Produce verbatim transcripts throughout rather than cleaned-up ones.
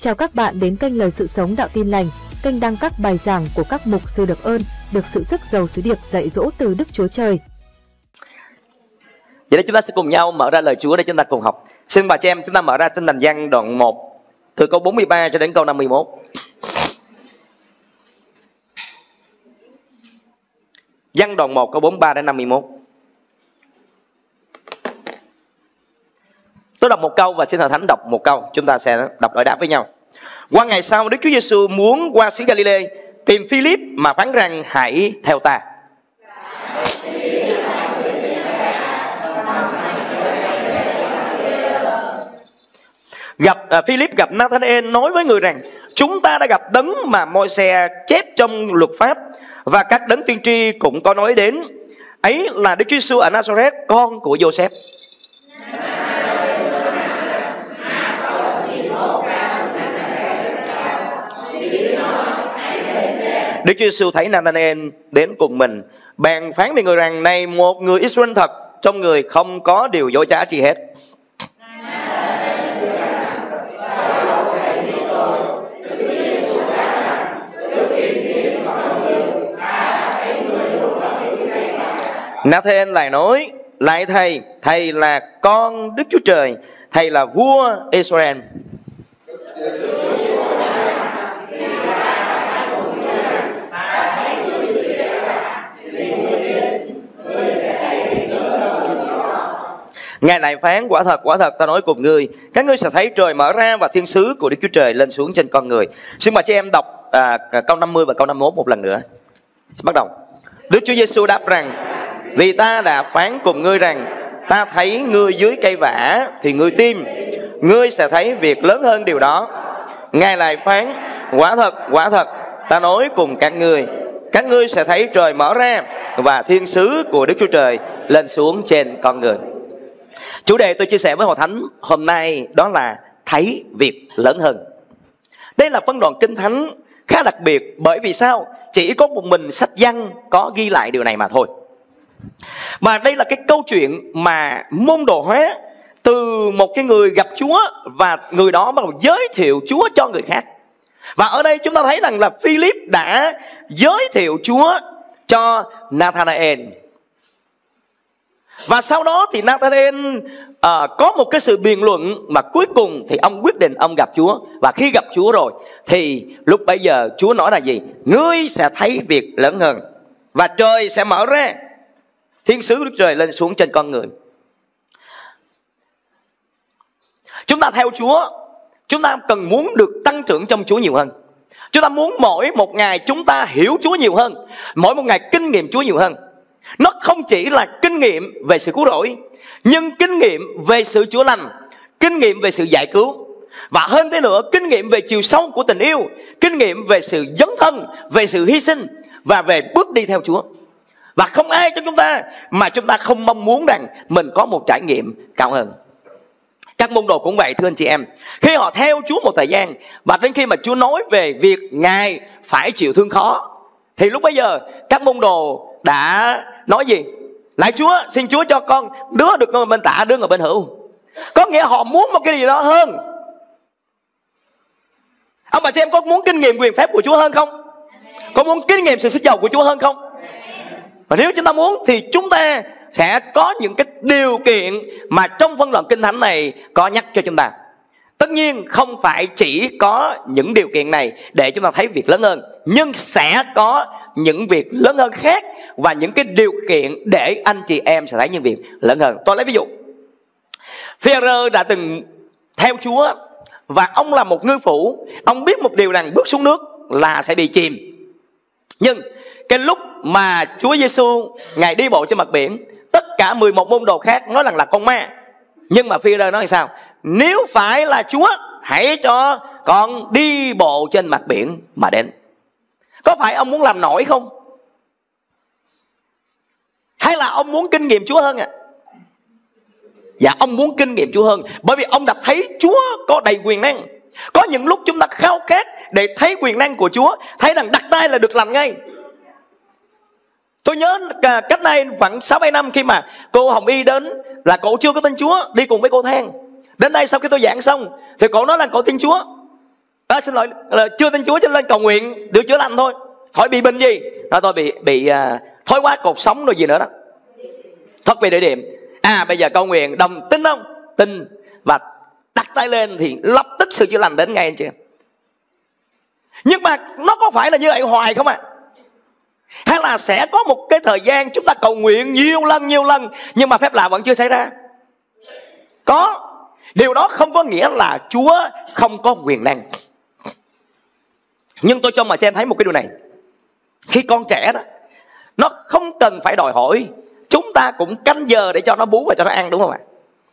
Chào các bạn đến kênh Lời Sự Sống Đạo Tin Lành, kênh đăng các bài giảng của các mục sư được ơn, được sự sức giàu sứ điệp dạy dỗ từ Đức Chúa Trời. Vậy đây chúng ta sẽ cùng nhau mở ra lời Chúa để chúng ta cùng học. Xin bà chị em chúng ta mở ra Tin Lành Giăng đoạn một, từ câu bốn mươi ba cho đến câu năm mươi mốt. Giăng đoạn một câu bốn mươi ba đến năm mươi mốt. Tôi đọc một câu và xin Hội Thánh đọc một câu, chúng ta sẽ đọc đối đáp với nhau. Qua ngày sau, Đức Chúa Giêsu muốn qua xứ Galilee, tìm Philip mà phán rằng hãy theo ta. Gặp uh, Philip gặp Nathanael nói với người rằng: chúng ta đã gặp đấng mà Môi-se chép trong luật pháp và các đấng tiên tri cũng có nói đến, ấy là Đức Chúa Giêsu ở Nazareth, con của Giô-sép. Đức Chúa Giêsu thấy Nathanael đến cùng mình, bèn phán với người rằng: này một người Israel thật, trong người không có điều dối trá chi hết. Nathanael lại nói: lại thầy, thầy là con Đức Chúa Trời, thầy là vua Israel. Ngài lại phán: quả thật, quả thật ta nói cùng ngươi, các ngươi sẽ thấy trời mở ra và thiên sứ của Đức Chúa Trời lên xuống trên con người. Xin mời chị em đọc à, câu năm mươi và câu năm mươi mốt một lần nữa. Bắt đầu. Đức Chúa Giêsu đáp rằng: vì ta đã phán cùng ngươi rằng, ta thấy ngươi dưới cây vả thì ngươi tin, ngươi sẽ thấy việc lớn hơn điều đó. Ngài lại phán: quả thật, quả thật ta nói cùng các ngươi, các ngươi sẽ thấy trời mở ra và thiên sứ của Đức Chúa Trời lên xuống trên con người. Chủ đề tôi chia sẻ với Hội Thánh hôm nay đó là thấy việc lớn hơn. Đây là phân đoạn Kinh Thánh khá đặc biệt, bởi vì sao? Chỉ có một mình sách Giăng có ghi lại điều này mà thôi. Mà đây là cái câu chuyện mà môn đồ hóa từ một cái người gặp Chúa, và người đó bắt đầu giới thiệu Chúa cho người khác. Và ở đây chúng ta thấy rằng là Philip đã giới thiệu Chúa cho Nathanael. Và sau đó thì Nathanael à, có một cái sự biện luận mà cuối cùng thì ông quyết định ông gặp Chúa. Và khi gặp Chúa rồi thì lúc bấy giờ Chúa nói là gì? Ngươi sẽ thấy việc lớn hơn và trời sẽ mở ra, thiên sứ Đức Trời lên xuống trên con người. Chúng ta theo Chúa, chúng ta cần muốn được tăng trưởng trong Chúa nhiều hơn. Chúng ta muốn mỗi một ngày chúng ta hiểu Chúa nhiều hơn, mỗi một ngày kinh nghiệm Chúa nhiều hơn. Nó không chỉ là kinh nghiệm về sự cứu rỗi, nhưng kinh nghiệm về sự chữa lành, kinh nghiệm về sự giải cứu, và hơn thế nữa, kinh nghiệm về chiều sâu của tình yêu, kinh nghiệm về sự dấn thân, về sự hy sinh và về bước đi theo Chúa. Và không ai trong chúng ta mà chúng ta không mong muốn rằng mình có một trải nghiệm cao hơn. Các môn đồ cũng vậy, thưa anh chị em. Khi họ theo Chúa một thời gian, và đến khi mà Chúa nói về việc Ngài phải chịu thương khó, thì lúc bấy giờ các môn đồ đã nói gì? Lại Chúa, xin Chúa cho con đứa được ngồi bên tả, đứa ngồi bên hữu. Có nghĩa họ muốn một cái gì đó hơn. Ông bà chị em có muốn kinh nghiệm quyền phép của Chúa hơn không? Có muốn kinh nghiệm sự sức giàu của Chúa hơn không? Và nếu chúng ta muốn thì chúng ta sẽ có những cái điều kiện mà trong phân đoạn Kinh Thánh này có nhắc cho chúng ta. Tất nhiên không phải chỉ có những điều kiện này để chúng ta thấy việc lớn hơn, nhưng sẽ có những việc lớn hơn khác và những cái điều kiện để anh chị em sẽ thấy những việc lớn hơn. Tôi lấy ví dụ, Phi-e-rơ đã từng theo Chúa, và ông là một ngư phủ. Ông biết một điều rằng bước xuống nước là sẽ bị chìm. Nhưng cái lúc mà Chúa Giêsu Ngài đi bộ trên mặt biển, tất cả mười một môn đồ khác nói rằng là con ma. Nhưng mà Phi-e-rơ nói sao? Nếu phải là Chúa, hãy cho con đi bộ trên mặt biển mà đến. Có phải ông muốn làm nổi không? Hay là ông muốn kinh nghiệm Chúa hơn ạ? À? Dạ, ông muốn kinh nghiệm Chúa hơn, bởi vì ông đã thấy Chúa có đầy quyền năng. Có những lúc chúng ta khao khát để thấy quyền năng của Chúa, thấy rằng đặt tay là được lành ngay. Tôi nhớ cách đây khoảng sáu bảy năm, khi mà cô Hồng Y đến, là cô chưa có tin Chúa, đi cùng với cô Thang. Đến đây sau khi tôi giảng xong thì cô nói là cô tin Chúa. À, xin lỗi, chưa tin Chúa cho nên cầu nguyện được chữa lành thôi. Hỏi bị bệnh gì? Nói tôi bị bị uh, thoái hóa cột sống rồi gì nữa đó, thoát vị địa điểm. À bây giờ cầu nguyện, đồng tin không? Tin. Và đặt tay lên thì lập tức sự chữa lành đến ngay, anh chị. Nhưng mà nó có phải là như vậy hoài không ạ? À? Hay là sẽ có một cái thời gian chúng ta cầu nguyện nhiều lần nhiều lần nhưng mà phép lạ vẫn chưa xảy ra? Có. Điều đó không có nghĩa là Chúa không có quyền năng. Nhưng tôi cho mà cho em thấy một cái điều này. Khi con trẻ đó, nó không cần phải đòi hỏi, chúng ta cũng canh giờ để cho nó bú và cho nó ăn, đúng không ạ?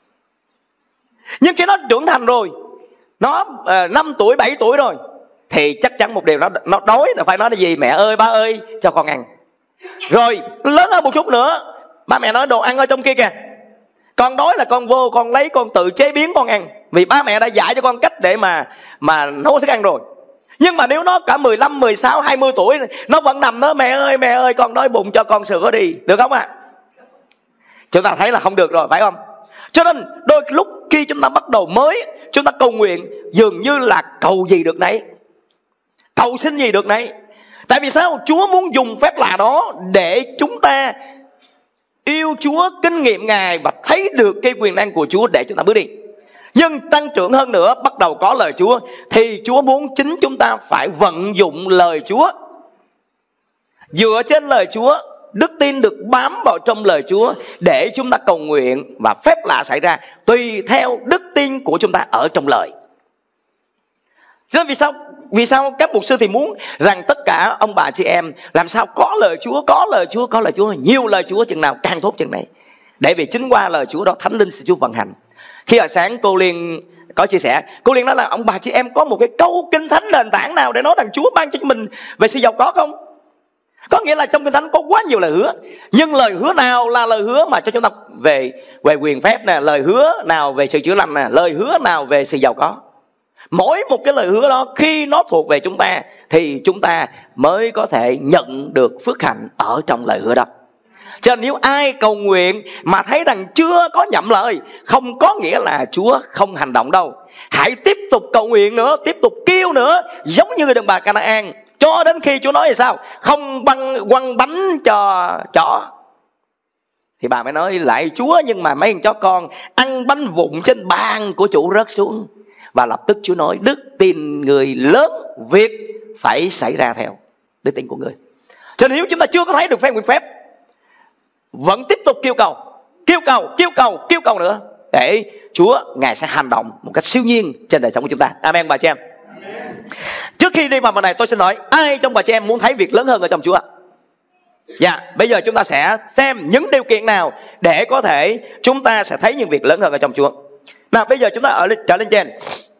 Nhưng khi nó trưởng thành rồi, nó uh, năm tuổi, bảy tuổi rồi, thì chắc chắn một điều, nó nó đói là phải nói là gì? Mẹ ơi, ba ơi, cho con ăn. Rồi lớn hơn một chút nữa, ba mẹ nói đồ ăn ở trong kia kìa, con đói là con vô, con lấy, con tự chế biến con ăn. Vì ba mẹ đã dạy cho con cách để mà mà nấu thức ăn rồi. Nhưng mà nếu nó cả mười lăm, mười sáu, hai mươi tuổi, nó vẫn nằm đó, mẹ ơi, mẹ ơi, con đói bụng, cho con sữa đi. Được không ạ? À? Chúng ta thấy là không được rồi, phải không? Cho nên đôi lúc khi chúng ta bắt đầu mới, chúng ta cầu nguyện dường như là cầu gì được nấy, cầu xin gì được nấy. Tại vì sao? Chúa muốn dùng phép lạ đó để chúng ta yêu Chúa, kinh nghiệm Ngài và thấy được cái quyền năng của Chúa để chúng ta bước đi. Nhưng tăng trưởng hơn nữa, bắt đầu có lời Chúa, thì Chúa muốn chính chúng ta phải vận dụng lời Chúa. Dựa trên lời Chúa, đức tin được bám vào trong lời Chúa để chúng ta cầu nguyện và phép lạ xảy ra tùy theo đức tin của chúng ta ở trong lời. Cho nên vì sao? Vì sao các mục sư thì muốn rằng tất cả ông bà chị em làm sao có lời Chúa, có lời Chúa, có lời Chúa, nhiều lời Chúa chừng nào càng tốt chừng này. Để vì chính qua lời Chúa đó Thánh Linh sẽ Chúa vận hành. Khi ở sáng cô Liên có chia sẻ, cô Liên nói là ông bà chị em có một cái câu kinh thánh nền tảng nào để nói rằng Chúa ban cho mình về sự giàu có không? Có nghĩa là trong kinh thánh có quá nhiều lời hứa, nhưng lời hứa nào là lời hứa mà cho chúng ta về về quyền phép nè, lời hứa nào về sự chữa lành nè, lời hứa nào về sự giàu có. Mỗi một cái lời hứa đó khi nó thuộc về chúng ta thì chúng ta mới có thể nhận được phước hạnh ở trong lời hứa đó. Cho nên nếu ai cầu nguyện mà thấy rằng chưa có nhậm lời, không có nghĩa là Chúa không hành động đâu. Hãy tiếp tục cầu nguyện nữa, tiếp tục kêu nữa, giống như người đàn bà Canaan, cho đến khi Chúa nói là sao? Không băng quăng bánh cho chó. Thì bà mới nói lại Chúa, nhưng mà mấy con chó con ăn bánh vụn trên bàn của chủ rớt xuống. Và lập tức Chúa nói đức tin người lớn, việc phải xảy ra theo đức tin của người. Cho nên nếu chúng ta chưa có thấy được phép quyền phép, vẫn tiếp tục kêu cầu, kêu cầu, kêu cầu, kêu cầu nữa, để Chúa Ngài sẽ hành động một cách siêu nhiên trên đời sống của chúng ta. Amen bà chị em. Amen. Trước khi đi vào phần này, tôi xin hỏi ai trong bà chị em muốn thấy việc lớn hơn ở trong Chúa? Dạ, yeah, bây giờ chúng ta sẽ xem những điều kiện nào để có thể chúng ta sẽ thấy những việc lớn hơn ở trong Chúa. Nào bây giờ chúng ta ở trở lên trên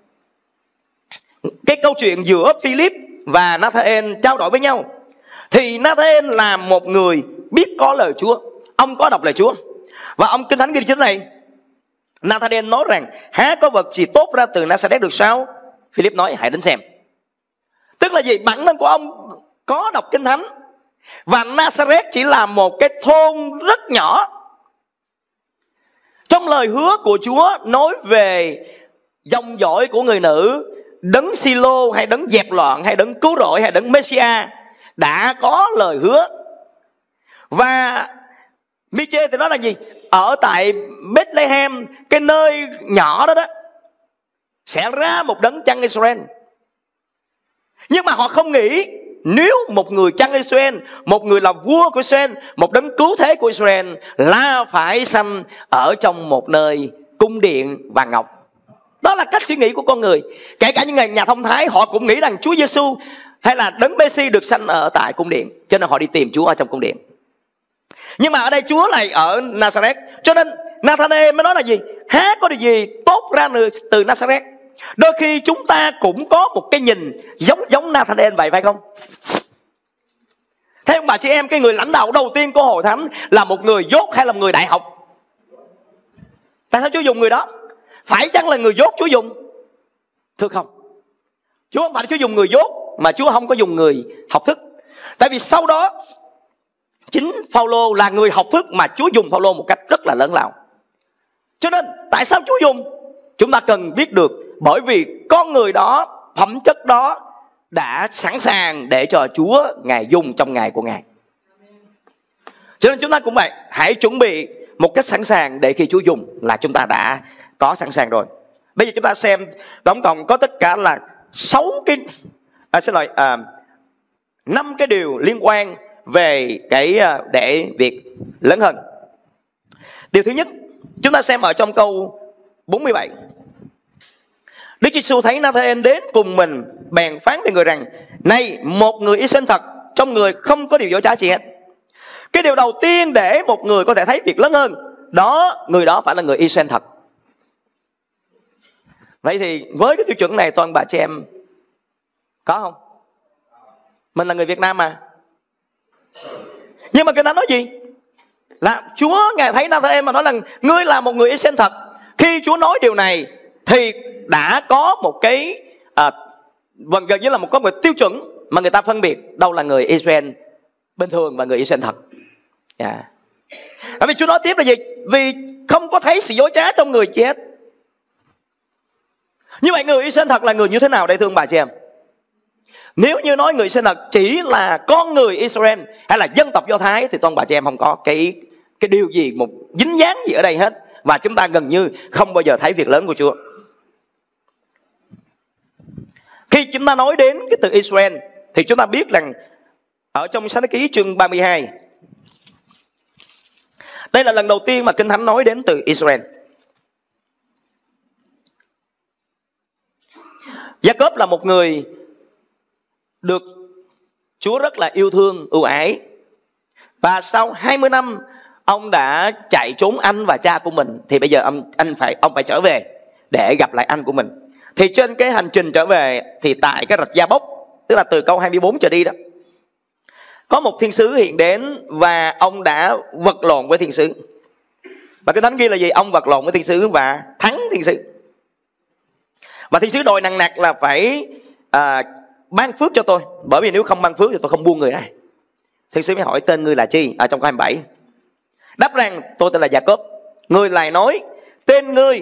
cái câu chuyện giữa Philip và Nathanael trao đổi với nhau. Thì Nathanael là một người biết có lời Chúa, ông có đọc lời Chúa. Và ông Kinh Thánh ghi chính này, Nathanael nói rằng há có vật gì tốt ra từ Nazareth được sao? Philip nói hãy đến xem. Tức là gì? Bản thân của ông có đọc Kinh Thánh, và Nazareth chỉ là một cái thôn rất nhỏ. Trong lời hứa của Chúa nói về dòng dõi của người nữ, đấng Silo hay đấng dẹp loạn hay đấng cứu rỗi hay đấng Messiah đã có lời hứa. Và Miche thì nói là gì? Ở tại Bethlehem, cái nơi nhỏ đó đó, sẽ ra một đấng chăn Israel. Nhưng mà họ không nghĩ nếu một người chăn Israel, một người là vua của Israel, một đấng cứu thế của Israel là phải sanh ở trong một nơi cung điện vàng ngọc. Đó là cách suy nghĩ của con người. Kể cả những người nhà thông thái, họ cũng nghĩ rằng Chúa Giêsu hay là đấng Messi được sanh ở tại cung điện, cho nên họ đi tìm Chúa ở trong cung điện. Nhưng mà ở đây Chúa lại ở Nazareth, cho nên Nathanael mới nói là gì? Há có điều gì tốt ra từ Nazareth? Đôi khi chúng ta cũng có một cái nhìn giống giống Nathanael vậy, phải không? Thế ông bà chị em, cái người lãnh đạo đầu tiên của Hội Thánh là một người dốt hay là một người đại học? Tại sao Chúa dùng người đó? Phải chăng là người dốt Chúa dùng? Thưa không, Chúa không phải Chúa dùng người dốt, mà Chúa không có dùng người học thức. Tại vì sau đó chính Phaolô là người học thức mà Chúa dùng Phaolô một cách rất là lớn lao. Cho nên tại sao Chúa dùng? Chúng ta cần biết được. Bởi vì con người đó phẩm chất đó đã sẵn sàng để cho Chúa Ngài dùng trong ngày của Ngài. Cho nên chúng ta cũng vậy, hãy chuẩn bị một cách sẵn sàng để khi Chúa dùng là chúng ta đã có sẵn sàng rồi. Bây giờ chúng ta xem tổng cộng có tất cả là sáu cái à, xin lỗi à, năm cái điều liên quan về cái để việc lớn hơn. Điều thứ nhất, chúng ta xem ở trong câu bốn mươi bảy. Đức Chúa Giêsu thấy Nathan đến cùng mình, bèn phán với người rằng: này, một người Israel thật, trong người không có điều dối trá gì hết. Cái điều đầu tiên để một người có thể thấy việc lớn hơn, đó người đó phải là người Israel thật. Vậy thì với cái tiêu chuẩn này, toàn bà chị em có không? Mình là người Việt Nam mà. Nhưng mà Kinh Thánh nói gì? Là Chúa Ngài thấy Nathan mà nói rằng ngươi là một người Israel thật. Khi Chúa nói điều này thì đã có một cái à, gần như là một có một tiêu chuẩn mà người ta phân biệt đâu là người Israel bình thường và người Israel thật. Yeah. Bởi vì Chúa nói tiếp là gì? Vì không có thấy sự dối trá trong người chết. Như vậy người Israel thật là người như thế nào đây thưa bà chị em? Nếu như nói người Israel thật chỉ là con người Israel hay là dân tộc Do Thái thì toàn bà chị em không có cái cái điều gì, một dính dáng gì ở đây hết. Và chúng ta gần như không bao giờ thấy việc lớn của Chúa. Khi chúng ta nói đến cái từ Israel thì chúng ta biết rằng ở trong Sách Ký chương ba mươi hai, đây là lần đầu tiên mà Kinh Thánh nói đến từ Israel. Gia-cốp là một người được Chúa rất là yêu thương, ưu ái. Và sau hai mươi năm ông đã chạy trốn anh và cha của mình, thì bây giờ ông anh phải ông phải trở về để gặp lại anh của mình. Thì trên cái hành trình trở về thì tại cái rạch Gia-bốc, tức là từ câu hai mươi bốn trở đi đó, có một thiên sứ hiện đến và ông đã vật lộn với thiên sứ. Và cái Thánh ghi là gì? Ông vật lộn với thiên sứ và thắng thiên sứ. Và thiên sứ đòi nặng nặc là phải à, ban phước cho tôi, bởi vì nếu không ban phước thì tôi không buông người này. Thiên sứ mới hỏi tên ngươi là chi ở trong câu hai mươi bảy. Đáp rằng tôi tên là Gia-cốp. Người lại nói tên ngươi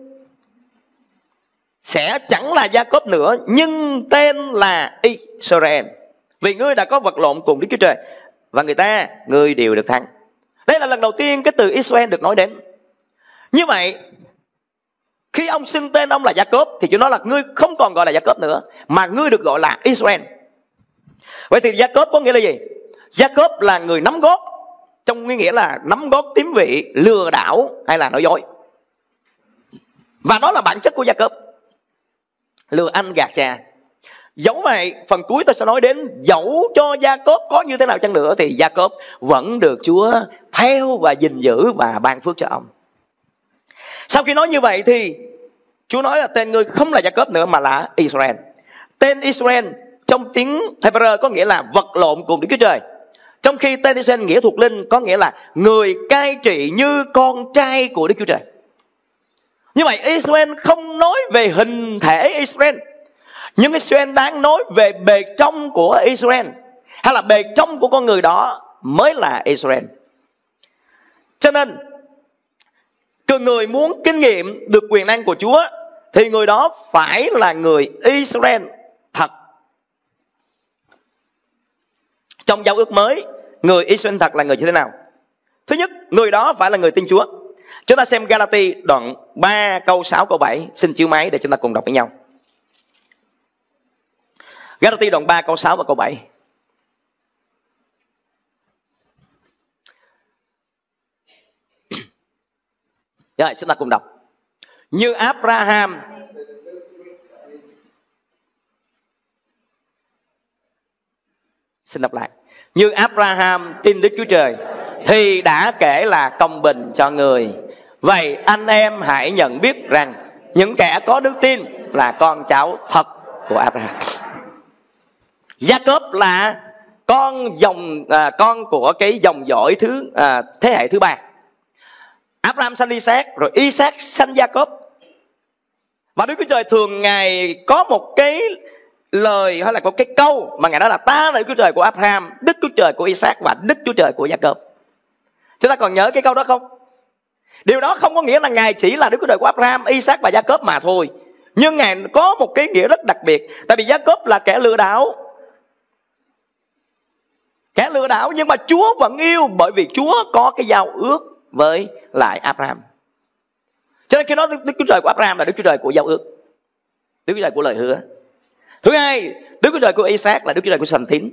sẽ chẳng là Gia-cốp nữa, nhưng tên là Israel, vì ngươi đã có vật lộn cùng Đức Chúa Trời và người ta, ngươi đều được thắng. Đây là lần đầu tiên cái từ Israel được nói đến. Như vậy khi ông xưng tên ông là Gia-cốp thì Chúa nói là ngươi không còn gọi là Gia-cốp nữa, mà ngươi được gọi là Israel. Vậy thì Gia-cốp có nghĩa là gì? Gia-cốp là người nắm gót, trong nghĩa là nắm gót tím vị, lừa đảo hay là nói dối. Và đó là bản chất của Gia-cốp, lừa anh gạt cha. Dẫu vậy, phần cuối tôi sẽ nói đến, dẫu cho Gia-cốp có như thế nào chăng nữa thì Gia-cốp vẫn được Chúa theo và gìn giữ và ban phước cho ông. Sau khi nói như vậy thì Chúa nói là tên ngươi không là Gia-cốp nữa mà là Israel. Tên Israel trong tiếng Hebrew có nghĩa là vật lộn cùng Đức Chúa Trời, trong khi tên Israel nghĩa thuộc linh có nghĩa là người cai trị như con trai của Đức Chúa Trời. Như vậy Israel không nói về hình thể Israel, nhưng Israel đang nói về bề trong của Israel, hay là bề trong của con người đó mới là Israel. Cho nên người muốn kinh nghiệm được quyền năng của Chúa thì người đó phải là người Israel thật. Trong giao ước mới, người Israel thật là người như thế nào? Thứ nhất, người đó phải là người tin Chúa. Chúng ta xem Galati đoạn ba câu sáu câu bảy. Xin chiếu máy để chúng ta cùng đọc với nhau. Galati đoạn ba câu sáu và câu bảy. Rồi, chúng ta cùng đọc. Như Abraham Xin đọc lại. Như Abraham tin Đức Chúa Trời thì đã kể là công bình cho người. Vậy anh em hãy nhận biết rằng những kẻ có đức tin là con cháu thật của Abraham. Gia-cốp là con dòng à, con của cái dòng dõi thứ à, thế hệ thứ ba. Abraham sanh Isaac, rồi Isaac sanh Gia-cốp. Và Đức Chúa Trời thường Ngài có một cái lời hay là có cái câu mà Ngài nói là ta là Đức Chúa Trời của Abraham, Đức Chúa Trời của Isaac và Đức Chúa Trời của Gia-cốp. Chúng ta còn nhớ cái câu đó không? Điều đó không có nghĩa là Ngài chỉ là Đức Chúa Trời của Abraham, Isaac và Gia-cốp mà thôi. Nhưng Ngài có một cái nghĩa rất đặc biệt. Tại vì Gia-cốp là kẻ lừa đảo, kẻ lừa đảo, nhưng mà Chúa vẫn yêu, bởi vì Chúa có cái giao ước với lại Abraham. Cho nên khi nói Đức Chúa Trời của Abraham là Đức Chúa Trời của giao ước, Đức Chúa Trời của lời hứa. Thứ hai, Đức Chúa Trời của Isaac là Đức Chúa Trời của sự thành tín.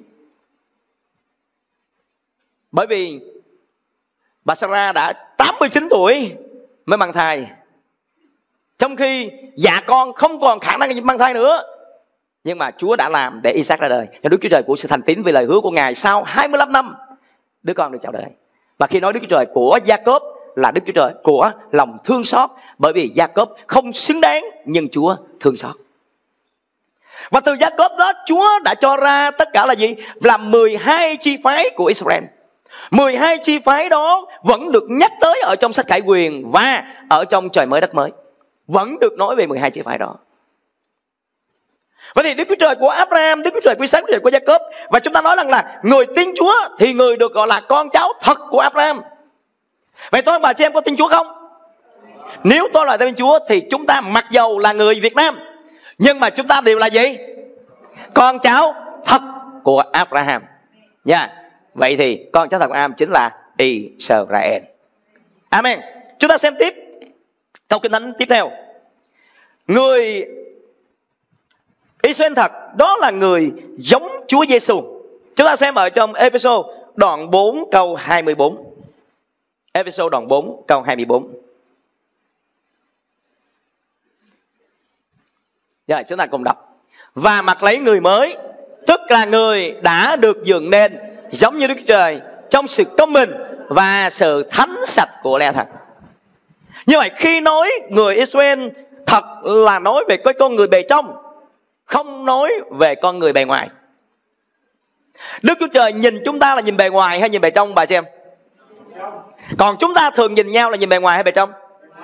Bởi vì bà Sarah đã tám mươi chín tuổi mới mang thai, trong khi dạ con không còn khả năng mang thai nữa. Nhưng mà Chúa đã làm để Isaac ra đời. Đức Chúa Trời của sự thành tín về lời hứa của Ngài, sau hai mươi lăm năm đứa con được chào đời. Và khi nói Đức Chúa Trời của Gia-cốp là Đức Chúa Trời của lòng thương xót, bởi vì Gia-cốp không xứng đáng nhưng Chúa thương xót. Và từ Gia-cốp đó Chúa đã cho ra tất cả là gì? Là mười hai chi phái của Israel. mười hai chi phái đó vẫn được nhắc tới ở trong sách Khải Huyền và ở trong Trời Mới Đất Mới. Vẫn được nói về mười hai chi phái đó. Vậy thì Đức Chúa Trời của Abraham, Đức Chúa Trời của Isaac, Đức Chúa Trời của Gia-cốp. Và chúng ta nói rằng là người tin Chúa thì người được gọi là con cháu thật của Abraham. Vậy tôi bà chị em có tin Chúa không? Nếu tôi là tin Chúa thì chúng ta mặc dầu là người Việt Nam, nhưng mà chúng ta đều là gì? Con cháu thật của Abraham. Nha. Yeah. Vậy thì con cháu thật của Abraham chính là Israel. Amen. Chúng ta xem tiếp câu Kinh Thánh tiếp theo. Người Israel thật đó là người giống Chúa Giêsu. Chúng ta xem ở trong Ê-phê-sô đoạn bốn câu hai mươi bốn. Ê-phê-sô đoạn bốn câu hai mươi bốn. Rồi chúng ta cùng đọc. Và mặc lấy người mới, tức là người đã được dựng nên giống như Đức Chúa Trời trong sự công bình và sự thánh sạch của lẽ thật. Như vậy khi nói người Israel thật là nói về cái con người bề trong, không nói về con người bề ngoài. Đức Chúa Trời nhìn chúng ta là nhìn bề ngoài hay nhìn bề trong bà chị em? Còn chúng ta thường nhìn nhau là nhìn bề ngoài hay bề trong?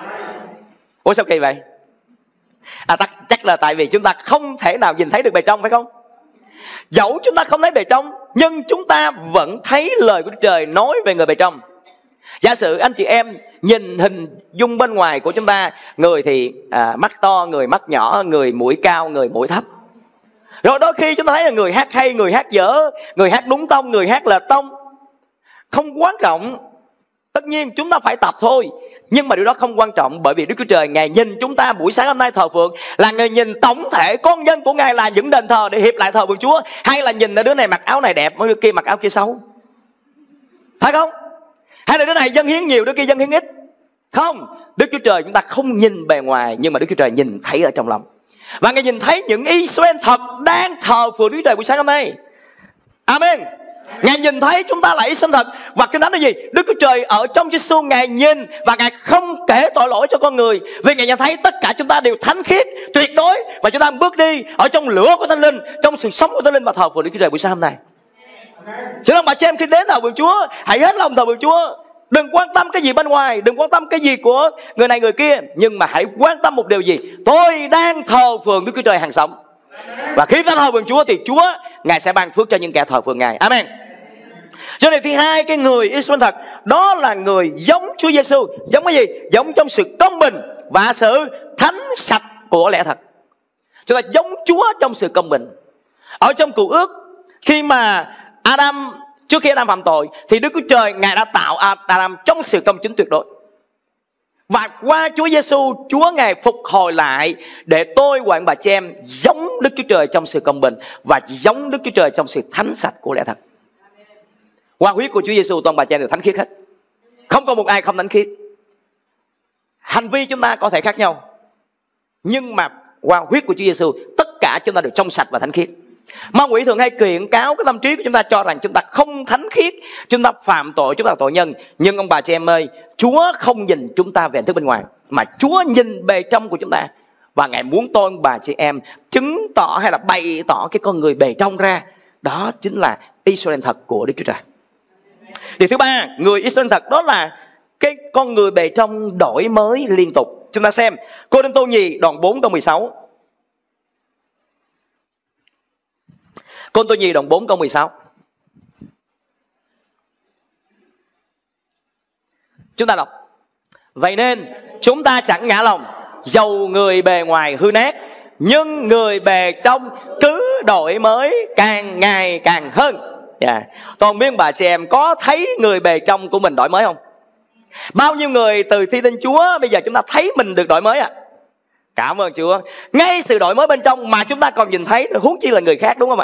Ủa sao kỳ vậy? À, chắc là tại vì chúng ta không thể nào nhìn thấy được bề trong, phải không? Dẫu chúng ta không thấy bề trong, nhưng chúng ta vẫn thấy lời của Đức Trời nói về người bề trong. Giả sử anh chị em nhìn hình dung bên ngoài của chúng ta, người thì à, mắt to, người mắt nhỏ, người mũi cao, người mũi thấp. Rồi đôi khi chúng ta thấy là người hát hay, người hát dở, người hát đúng tông, người hát lệch tông. Không quan trọng. Tất nhiên chúng ta phải tập thôi. Nhưng mà điều đó không quan trọng, bởi vì Đức Chúa Trời Ngài nhìn chúng ta buổi sáng hôm nay thờ phượng là Ngài nhìn tổng thể con nhân của Ngài là những đền thờ để hiệp lại thờ phượng Chúa, hay là nhìn là đứa này mặc áo này đẹp, đứa kia mặc áo kia xấu? Phải không? Hay là đứa này dâng hiến nhiều, đứa kia dâng hiến ít? Không, Đức Chúa Trời chúng ta không nhìn bề ngoài, nhưng mà Đức Chúa Trời nhìn thấy ở trong lòng. Và Ngài nhìn thấy những Israel thật đang thờ phượng Đức Chúa Trời buổi sáng hôm nay. Amen. Ngài nhìn thấy chúng ta là Israel thật. Và Kinh Thánh là gì? Đức Chúa Trời ở trong Giêsu Ngài nhìn và Ngài không kể tội lỗi cho con người, vì Ngài nhận thấy tất cả chúng ta đều thánh khiết tuyệt đối, và chúng ta bước đi ở trong lửa của Thánh Linh, trong sự sống của Thánh Linh và thờ phượng Đức Chúa Trời buổi sáng hôm nay. Cho nên bà chị em khi đến thờ phượng Chúa, hãy hết lòng thờ phượng Chúa. Đừng quan tâm cái gì bên ngoài, đừng quan tâm cái gì của người này người kia, nhưng mà hãy quan tâm một điều gì? Tôi đang thờ phượng Đức Chúa Trời hàng sống. Và khi ta thờ phượng Chúa thì Chúa Ngài sẽ ban phước cho những kẻ thờ phượng Ngài. Amen. Cho nên thứ hai, cái người Israel thật đó là người giống Chúa Giêsu. Giống cái gì? Giống trong sự công bình và sự thánh sạch của lẽ thật. Chúng ta giống Chúa trong sự công bình. Ở trong Cựu Ước, khi mà Adam, trước khi Adam phạm tội, thì Đức Chúa Trời Ngài đã tạo Adam trong sự công chính tuyệt đối. Và qua Chúa Giêsu, Chúa Ngài phục hồi lại để tôi và bà chị em giống Đức Chúa Trời trong sự công bình và giống Đức Chúa Trời trong sự thánh sạch của lẽ thật. Qua huyết của Chúa Giêsu, toàn bà chị em đều thánh khiết hết. Không có một ai không thánh khiết. Hành vi chúng ta có thể khác nhau, nhưng mà qua huyết của Chúa Giêsu, tất cả chúng ta đều trong sạch và thánh khiết. Ma quỷ thường hay kiện cáo cái tâm trí của chúng ta, cho rằng chúng ta không thánh khiết, chúng ta phạm tội, chúng ta là tội nhân. Nhưng ông bà chị em ơi, Chúa không nhìn chúng ta về hình thức bên ngoài, mà Chúa nhìn bề trong của chúng ta. Và Ngài muốn tôi ông bà chị em chứng tỏ hay là bày tỏ cái con người bề trong ra. Đó chính là Israel thật của Đức Chúa Trời. Điều thứ ba, người Israel thật đó là cái con người bề trong đổi mới liên tục. Chúng ta xem Cô-rinh-tô nhì đoạn bốn câu mười sáu. Cô-rinh-tô nhì đoạn bốn câu mười sáu. Chúng ta đọc: Vậy nên chúng ta chẳng ngã lòng, dầu người bề ngoài hư nát, nhưng người bề trong cứ đổi mới càng ngày càng hơn. Yeah. Toàn biết bà chị em có thấy người bề trong của mình đổi mới không? Bao nhiêu người từ thi tin Chúa bây giờ chúng ta thấy mình được đổi mới à? Cảm ơn Chúa. Ngay sự đổi mới bên trong mà chúng ta còn nhìn thấy, huống chi là người khác, đúng không ạ?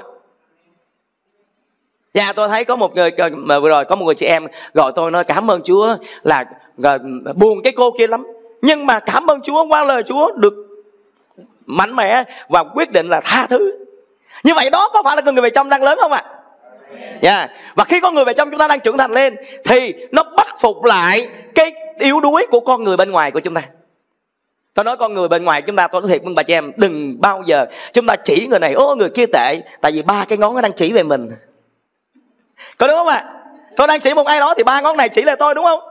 Dạ, tôi thấy có một người mà vừa rồi có một người chị em gọi tôi nói cảm ơn Chúa là, là buồn cái cô kia lắm, nhưng mà cảm ơn Chúa qua lời Chúa được mạnh mẽ và quyết định là tha thứ. Như vậy đó có phải là người bề trong đang lớn không ạ? Dạ. Yeah. Và khi con người bề trong chúng ta đang trưởng thành lên thì nó bắt phục lại cái yếu đuối của con người bên ngoài của chúng ta. Tôi nói con người bên ngoài chúng ta, tôi nói thiệt với bà chị em, đừng bao giờ chúng ta chỉ người này ô người kia tệ, tại vì ba cái ngón nó đang chỉ về mình. Có đúng không ạ? À? Tôi đang chỉ một ai đó thì ba ngón này chỉ là tôi, đúng không?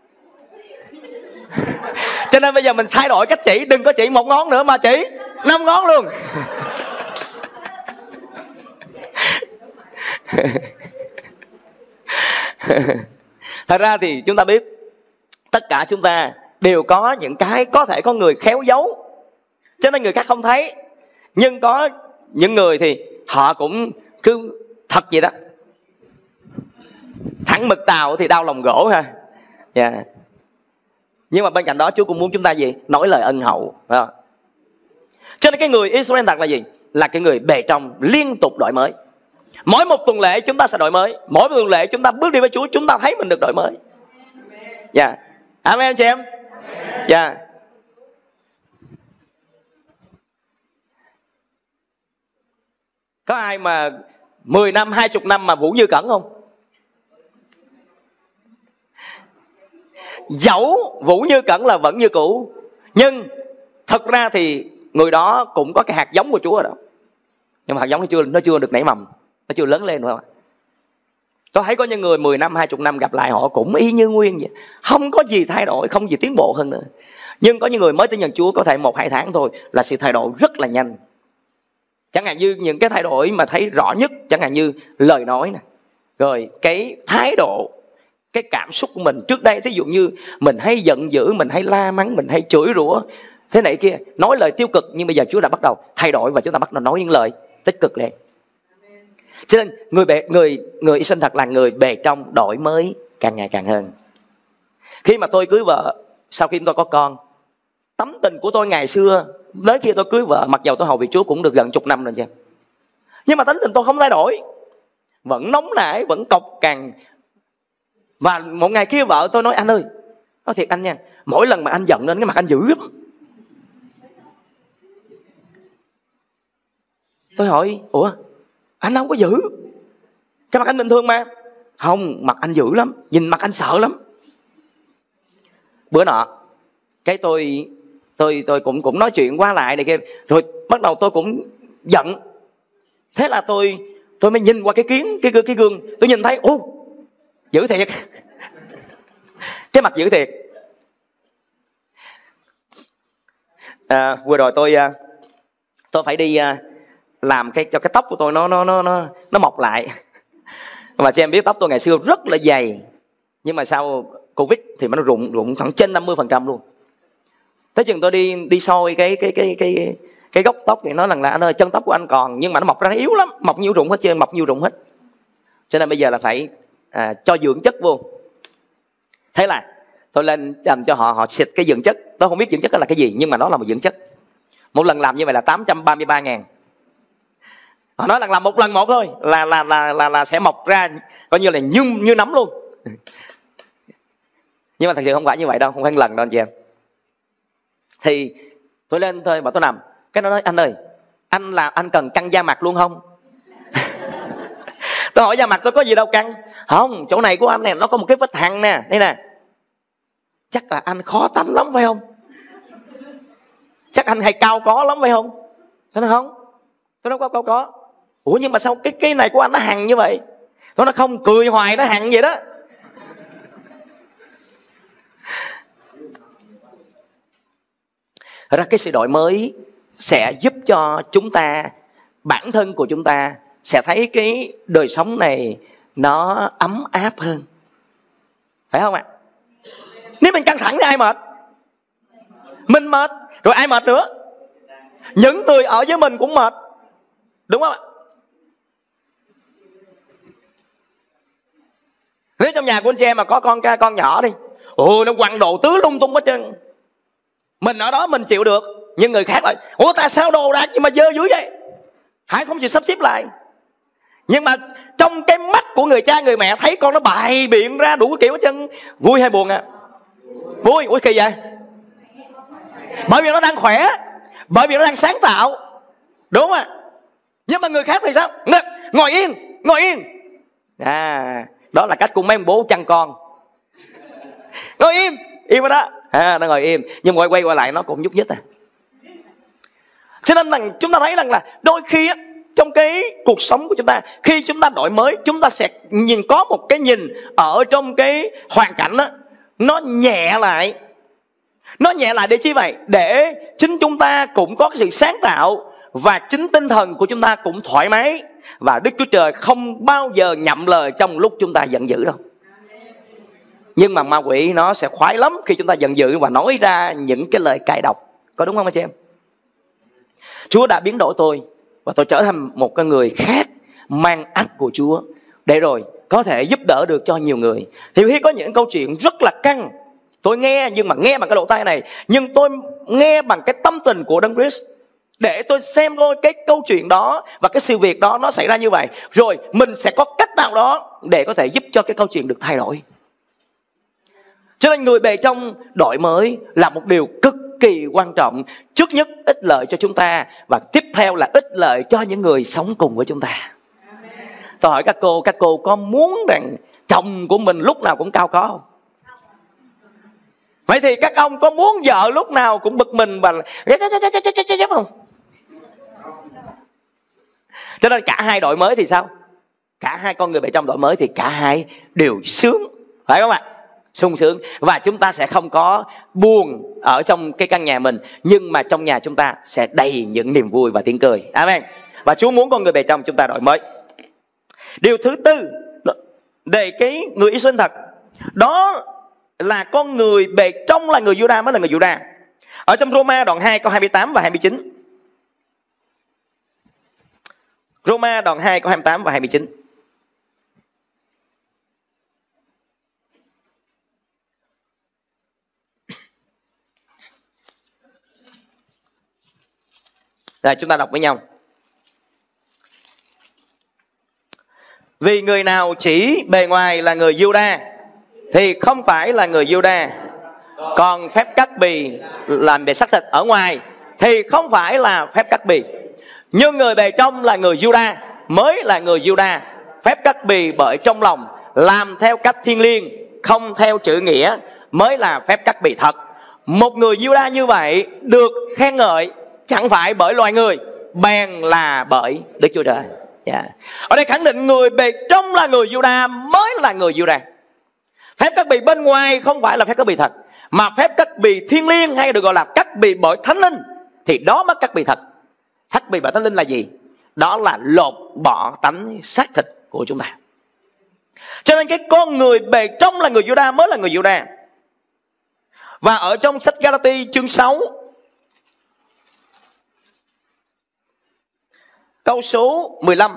Cho nên bây giờ mình thay đổi cách chỉ, đừng có chỉ một ngón nữa mà chỉ năm ngón luôn. Thật ra thì chúng ta biết tất cả chúng ta đều có những cái, có thể có người khéo giấu cho nên người khác không thấy, nhưng có những người thì họ cũng cứ thật vậy đó, thẳng mực tàu thì đau lòng gỗ ha. Yeah. Nhưng mà bên cạnh đó Chúa cũng muốn chúng ta gì? Nói lời ân hậu. Đó. Cho nên cái người Israel thật là gì? Là cái người bề trong liên tục đổi mới. Mỗi một tuần lễ chúng ta sẽ đổi mới. Mỗi một tuần lễ chúng ta bước đi với Chúa, chúng ta thấy mình được đổi mới. Dạ. Yeah. Amen chị em. Dạ. Yeah. Có ai mà mười năm, hai mươi năm mà Vũ Như Cẩn không? Dẫu Vũ Như Cẩn là vẫn như cũ, nhưng thật ra thì người đó cũng có cái hạt giống của Chúa rồi đó. Nhưng mà hạt giống nó chưa, nó chưa được nảy mầm, nó chưa lớn lên, phải không ạ? Tôi thấy có những người mười năm, hai mươi năm gặp lại họ cũng y như nguyên vậy, không có gì thay đổi, không gì tiến bộ hơn nữa. Nhưng có những người mới tin nhận Chúa có thể một hai tháng thôi là sự thay đổi rất là nhanh. Chẳng hạn như những cái thay đổi mà thấy rõ nhất, chẳng hạn như lời nói nè, rồi cái thái độ, cái cảm xúc của mình. Trước đây thí dụ như mình hay giận dữ, mình hay la mắng, mình hay chửi rủa thế này kia, nói lời tiêu cực, nhưng bây giờ Chúa đã bắt đầu thay đổi và chúng ta bắt đầu nói những lời tích cực lên. Cho nên người bề, người người Israel thật là người bề trong đổi mới càng ngày càng hơn. Khi mà tôi cưới vợ, sau khi tôi có con, tấm tình của tôi ngày xưa đến khi tôi cưới vợ, mặc dầu tôi hầu việc Chúa cũng được gần chục năm rồi chứ, nhưng mà tính tình tôi không thay đổi, vẫn nóng nảy, vẫn cộc cằn. Và một ngày kia vợ tôi nói anh ơi, nói thiệt anh nha, mỗi lần mà anh giận lên cái mặt anh dữ lắm. Tôi hỏi ủa anh không có dữ, cái mặt anh bình thường mà. Không, mặt anh dữ lắm, nhìn mặt anh sợ lắm. Bữa nọ cái tôi tôi tôi cũng cũng nói chuyện qua lại này kia, rồi bắt đầu tôi cũng giận. Thế là tôi tôi mới nhìn qua cái kiến cái cái, cái gương, tôi nhìn thấy ô dữ thiệt. Cái mặt dữ thiệt. À, vừa rồi tôi tôi phải đi làm cái cho cái tóc của tôi nó nó nó nó nó mọc lại. Mà chị em biết tóc tôi ngày xưa rất là dày, nhưng mà sau Covid thì nó rụng rụng khoảng trên năm mươi phần trăm luôn. Thế chừng tôi đi đi soi cái cái cái cái cái gốc tóc thì nói rằng là anh ơi, chân tóc của anh còn, nhưng mà nó mọc ra nó yếu lắm, mọc nhiều rụng hết trơn, mọc nhiều rụng hết. Cho nên bây giờ là phải à, cho dưỡng chất vô. Thế là tôi lên làm cho họ họ xịt cái dưỡng chất. Tôi không biết dưỡng chất đó là cái gì, nhưng mà nó là một dưỡng chất. Một lần làm như vậy là tám trăm ba mươi ba ngàn. Họ nói là làm một lần một thôi là là là là, là sẽ mọc ra coi như là như như nấm luôn. Nhưng mà thật sự không phải như vậy đâu, không phải một lần đâu anh chị em. Thì tôi lên thôi, bảo tôi nằm. Cái nó nói anh ơi, anh là anh cần căng da mặt luôn không? Tôi hỏi da mặt tôi có gì đâu căng. Không, chỗ này của anh này nó có một cái vết hằn nè, đây nè. Chắc là anh khó tánh lắm phải không? Chắc anh hay cao có lắm phải không? Tôi nói không, tôi nói có có có. Ủa nhưng mà sao cái cái này của anh nó hằn như vậy? Tôi nói không, cười hoài nó hằn vậy đó. Thật ra cái sự đổi mới sẽ giúp cho chúng ta, bản thân của chúng ta sẽ thấy cái đời sống này nó ấm áp hơn. Phải không ạ? Nếu mình căng thẳng thì ai mệt? Mình mệt. Rồi ai mệt nữa? Những người ở với mình cũng mệt, đúng không ạ? Nếu trong nhà của anh chị em mà có con ca con nhỏ đi, ồ nó quăng đồ tứ lung tung hết trơn. Mình ở đó mình chịu được, nhưng người khác lại ủa tại sao đồ đạc mà dơ dưới vậy, Hải không chịu sắp xếp lại. Nhưng mà trong cái mắt của người cha người mẹ thấy con nó bày biện ra đủ kiểu hết trơn, vui hay buồn à? Vui. Ủa kỳ vậy? Bởi vì nó đang khỏe, bởi vì nó đang sáng tạo, đúng không ạ? Nhưng mà người khác thì sao? Ngồi yên, ngồi yên. À, đó là cách của mấy ông bố chăn con. Ngồi im, im ở đó. À, nó ngồi im, nhưng quay quay qua lại nó cũng nhúc nhích à. Cho nên là chúng ta thấy rằng là đôi khi á, trong cái cuộc sống của chúng ta, khi chúng ta đổi mới, chúng ta sẽ nhìn có một cái nhìn ở trong cái hoàn cảnh đó, nó nhẹ lại. Nó nhẹ lại để chi vậy? Để chính chúng ta cũng có cái sự sáng tạo, và chính tinh thần của chúng ta cũng thoải mái. Và Đức Chúa Trời không bao giờ nhậm lời trong lúc chúng ta giận dữ đâu. Nhưng mà ma quỷ nó sẽ khoái lắm khi chúng ta giận dữ và nói ra những cái lời cay độc. Có đúng không anh chị em? Chúa đã biến đổi tôi, và tôi trở thành một con người khác, mang ách của Chúa, để rồi có thể giúp đỡ được cho nhiều người. Thì khi có những câu chuyện rất là căng, tôi nghe, nhưng mà nghe bằng cái lỗ tai này, nhưng tôi nghe bằng cái tâm tình của Đấng Christ, để tôi xem thôi cái câu chuyện đó và cái sự việc đó nó xảy ra như vậy, rồi mình sẽ có cách nào đó để có thể giúp cho cái câu chuyện được thay đổi. Cho nên người bề trong đổi mới là một điều cực kỳ quan trọng. Trước nhất ích lợi cho chúng ta, và tiếp theo là ích lợi cho những người sống cùng với chúng ta. Tôi hỏi các cô, các cô có muốn rằng chồng của mình lúc nào cũng cao có không? Vậy thì các ông có muốn vợ lúc nào cũng bực mình và không? Cho nên cả hai đổi mới thì sao? Cả hai con người bề trong đổi mới thì cả hai đều sướng, phải không ạ? Sung sướng. Và chúng ta sẽ không có buồn ở trong cái căn nhà mình, nhưng mà trong nhà chúng ta sẽ đầy những niềm vui và tiếng cười. Amen. Và Chúa muốn con người bề trong chúng ta đổi mới. Điều thứ tư để cái người Israel thật, đó là con người bề trong là người Juda mới là người Juda. Ở trong Roma đoạn hai câu hai mươi tám và hai mươi chín. Roma đoạn hai câu hai mươi tám và hai mươi chín. Rồi chúng ta đọc với nhau. Vì người nào chỉ bề ngoài là người Juda thì không phải là người Juda, còn phép cắt bì làm bề xác thịt ở ngoài thì không phải là phép cắt bì. Nhưng người bề trong là người Juda mới là người Juda, phép cắt bì bởi trong lòng, làm theo cách thiên liêng, không theo chữ nghĩa, mới là phép cắt bì thật. Một người Juda như vậy được khen ngợi chẳng phải bởi loài người, bèn là bởi Đức Chúa Trời. Yeah. Ở đây khẳng định người bề trong là người Juda mới là người Juda. Phép cắt bì bên ngoài không phải là phép cắt bì thật, mà phép cắt bì thiên liêng, hay được gọi là cắt bì bởi Thánh Linh, thì đó mới cắt bì thật. Cắt bì bởi Thánh Linh là gì? Đó là lột bỏ tánh xác thịt của chúng ta. Cho nên cái con người bề trong là người Juda mới là người Juda. Và ở trong sách Galati chương sáu câu số mười lăm,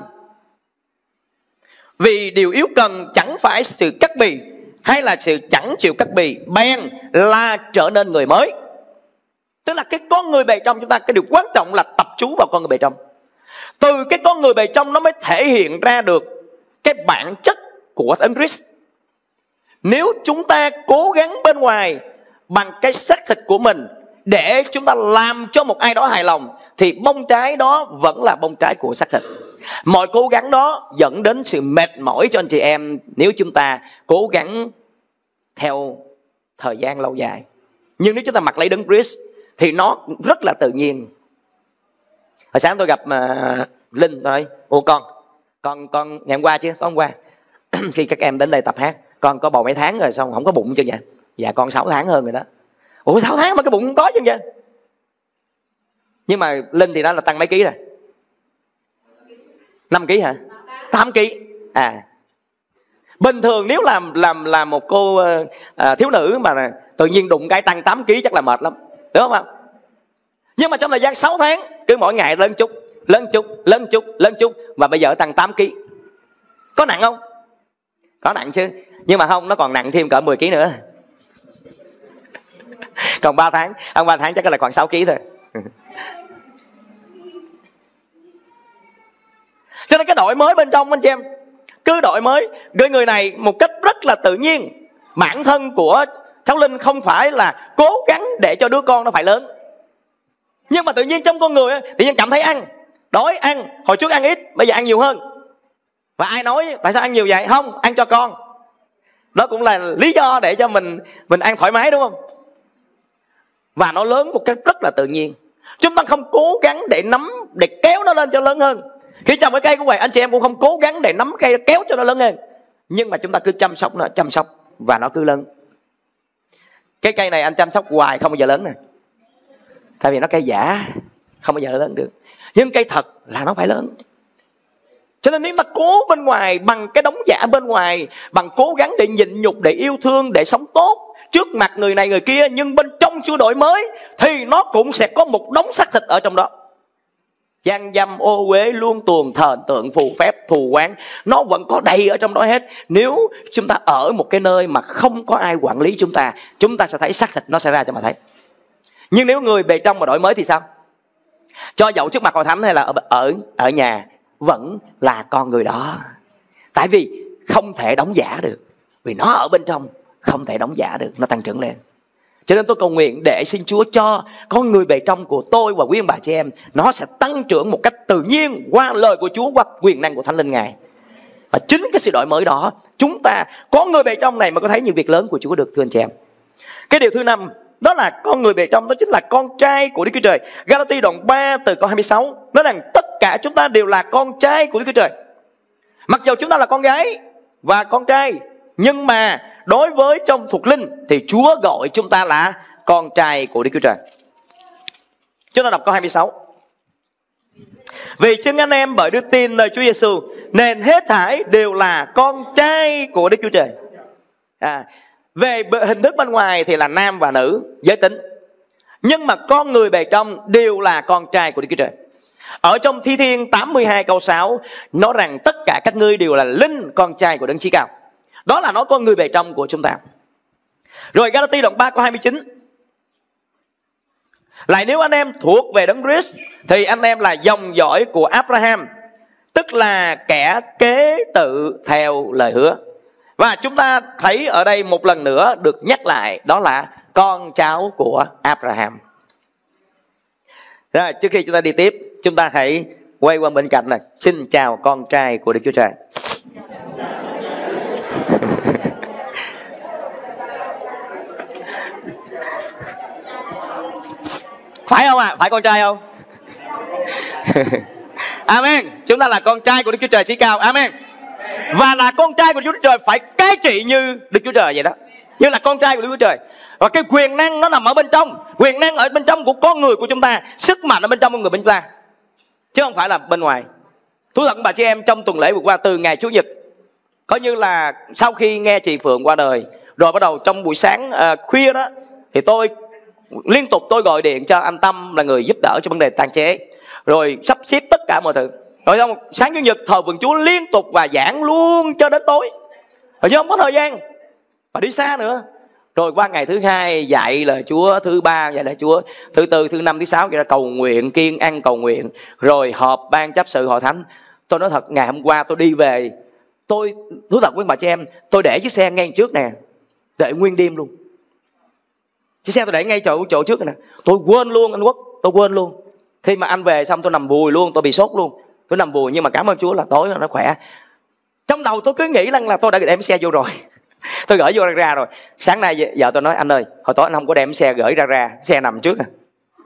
vì điều yếu cần chẳng phải sự cắt bì hay là sự chẳng chịu cắt bì, bèn là trở nên người mới. Tức là cái con người bề trong chúng ta, cái điều quan trọng là tập trung vào con người bề trong. Từ cái con người bề trong nó mới thể hiện ra được cái bản chất của Thánh Christ. Nếu chúng ta cố gắng bên ngoài bằng cái xác thịt của mình để chúng ta làm cho một ai đó hài lòng, thì bông trái đó vẫn là bông trái của xác thịt. Mọi cố gắng đó dẫn đến sự mệt mỏi cho anh chị em nếu chúng ta cố gắng theo thời gian lâu dài. Nhưng nếu chúng ta mặc lấy Đấng Christ thì nó rất là tự nhiên. Hồi sáng tôi gặp uh, Linh nói, ủa con, con con ngày hôm qua chứ, tối hôm qua khi các em đến đây tập hát, con có bầu mấy tháng rồi xong không có bụng chứ vậy? Dạ con sáu tháng hơn rồi đó. Ủa sáu tháng mà cái bụng không có chứ vậy? Nhưng mà Linh thì đó là tăng mấy ký rồi? năm ký hả? tám ký. À, bình thường nếu làm làm làm một cô uh, thiếu nữ mà tự nhiên đụng cái tăng tám ký chắc là mệt lắm, đúng không? Nhưng mà trong thời gian sáu tháng, cứ mỗi ngày lên chút, lên chút, lên chút, lên chút, và bây giờ tăng tám ki lô gam. Có nặng không? Có nặng chứ. Nhưng mà không, nó còn nặng thêm cỡ mười ki lô gam nữa. Còn ba tháng, ăn ba tháng chắc là khoảng sáu ki lô gam thôi. Cho nên cái đổi mới bên trong anh chị em, cứ đổi mới cái người này một cách rất là tự nhiên. Bản thân của cháu Linh không phải là cố gắng để cho đứa con nó phải lớn, nhưng mà tự nhiên trong con người tự nhiên cảm thấy ăn, đói ăn. Hồi trước ăn ít, bây giờ ăn nhiều hơn. Và ai nói tại sao ăn nhiều vậy? Không, ăn cho con. Đó cũng là lý do để cho mình mình ăn thoải mái, đúng không? Và nó lớn một cách rất là tự nhiên. Chúng ta không cố gắng để nắm, để kéo nó lên cho lớn hơn. Khi trồng cái cây cũng vậy, anh chị em cũng không cố gắng để nắm cây kéo cho nó lớn hơn. Nhưng mà chúng ta cứ chăm sóc nó, chăm sóc và nó cứ lớn. Cái cây này anh chăm sóc hoài không bao giờ lớn nè. Tại vì nó cây giả, không bao giờ lớn được. Nhưng cây thật là nó phải lớn. Cho nên nếu ta cố bên ngoài, bằng cái đống giả bên ngoài, bằng cố gắng để nhịn nhục, để yêu thương, để sống tốt trước mặt người này người kia, nhưng bên trong chưa đổi mới, thì nó cũng sẽ có một đống xác thịt ở trong đó. Gian dâm, ô uế, luông tuồng, thờ tượng, phù phép, thù oán, nó vẫn có đầy ở trong đó hết. Nếu chúng ta ở một cái nơi mà không có ai quản lý chúng ta, chúng ta sẽ thấy xác thịt nó sẽ ra cho mà thấy. Nhưng nếu người bề trong mà đổi mới thì sao? Cho dẫu trước mặt hội thánh hay là ở, ở, ở nhà, vẫn là con người đó. Tại vì không thể đóng giả được. Vì nó ở bên trong, không thể đóng giả được, nó tăng trưởng lên. Cho nên tôi cầu nguyện để xin Chúa cho con người bề trong của tôi và quý ông bà chị em, nó sẽ tăng trưởng một cách tự nhiên qua lời của Chúa, qua quyền năng của Thánh Linh Ngài. Và chính cái sự đổi mới đó, chúng ta có người bề trong này mà có thấy những việc lớn của Chúa được, thưa anh chị em. Cái điều thứ năm, đó là con người bề trong, đó chính là con trai của Đức Chúa Trời. Galati đoạn ba từ câu hai mươi sáu nói rằng tất cả chúng ta đều là con trai của Đức Chúa Trời. Mặc dù chúng ta là con gái và con trai, nhưng mà đối với trong thuộc linh thì Chúa gọi chúng ta là con trai của Đức Chúa Trời. Chúng ta đọc câu hai mươi sáu. Vì chính anh em bởi đức tin nơi Chúa Giêsu nên hết thảy đều là con trai của Đức Chúa Trời. À, về hình thức bên ngoài thì là nam và nữ giới tính, nhưng mà con người bề trong đều là con trai của Đức Chúa Trời. Ở trong Thi Thiên tám mươi hai câu sáu nói rằng tất cả các ngươi đều là linh con trai của Đấng Chí Cao. Đó là nói con người bề trong của chúng ta. Rồi Galati đoạn ba câu hai mươi chín. Lại nếu anh em thuộc về Đấng Christ thì anh em là dòng dõi của Abraham, tức là kẻ kế tự theo lời hứa. Và chúng ta thấy ở đây một lần nữa được nhắc lại, đó là con cháu của Abraham. Rồi trước khi chúng ta đi tiếp, chúng ta hãy quay qua bên cạnh này. Xin chào con trai của Đức Chúa Trời. Phải không ạ? À? Phải con trai không? Amen. Chúng ta là con trai của Đức Chúa Trời Chí Cao. Amen. Và là con trai của Đức Chúa Trời phải cai trị như Đức Chúa Trời vậy đó. Như là con trai của Đức Chúa Trời. Và cái quyền năng nó nằm ở bên trong. Quyền năng ở bên trong của con người của chúng ta. Sức mạnh ở bên trong con người bên chúng ta, chứ không phải là bên ngoài. Thú thật bà chị em, trong tuần lễ vừa qua từ ngày Chủ nhật, coi như là sau khi nghe chị Phượng qua đời, rồi bắt đầu trong buổi sáng uh, khuya đó, thì tôi liên tục tôi gọi điện cho anh Tâm là người giúp đỡ cho vấn đề tang chế, rồi sắp xếp tất cả mọi thứ. Rồi xong sáng Chủ nhật thờ vườn Chúa liên tục và giảng luôn cho đến tối, rồi chứ không có thời gian và đi xa nữa. Rồi qua ngày thứ hai dạy lời Chúa, thứ ba dạy lời Chúa, thứ tư, thứ năm, thứ sáu vậy là cầu nguyện, kiêng ăn cầu nguyện, rồi họp ban chấp sự hội thánh. Tôi nói thật, ngày hôm qua tôi đi về, tôi thú thật với bà chị em, tôi để chiếc xe ngay trước nè, để nguyên đêm luôn. Chiếc xe tôi để ngay chỗ chỗ trước nè, tôi quên luôn anh Quốc, tôi quên luôn. Khi mà anh về xong tôi nằm bùi luôn, tôi bị sốt luôn, tôi nằm bùi. Nhưng mà cảm ơn Chúa là tối nó khỏe. Trong đầu tôi cứ nghĩ rằng là tôi đã đem xe vô rồi. Tôi gửi vô ra, ra rồi. Sáng nay vợ tôi nói anh ơi, hồi tối anh không có đem xe gửi ra ra, xe nằm trước nè.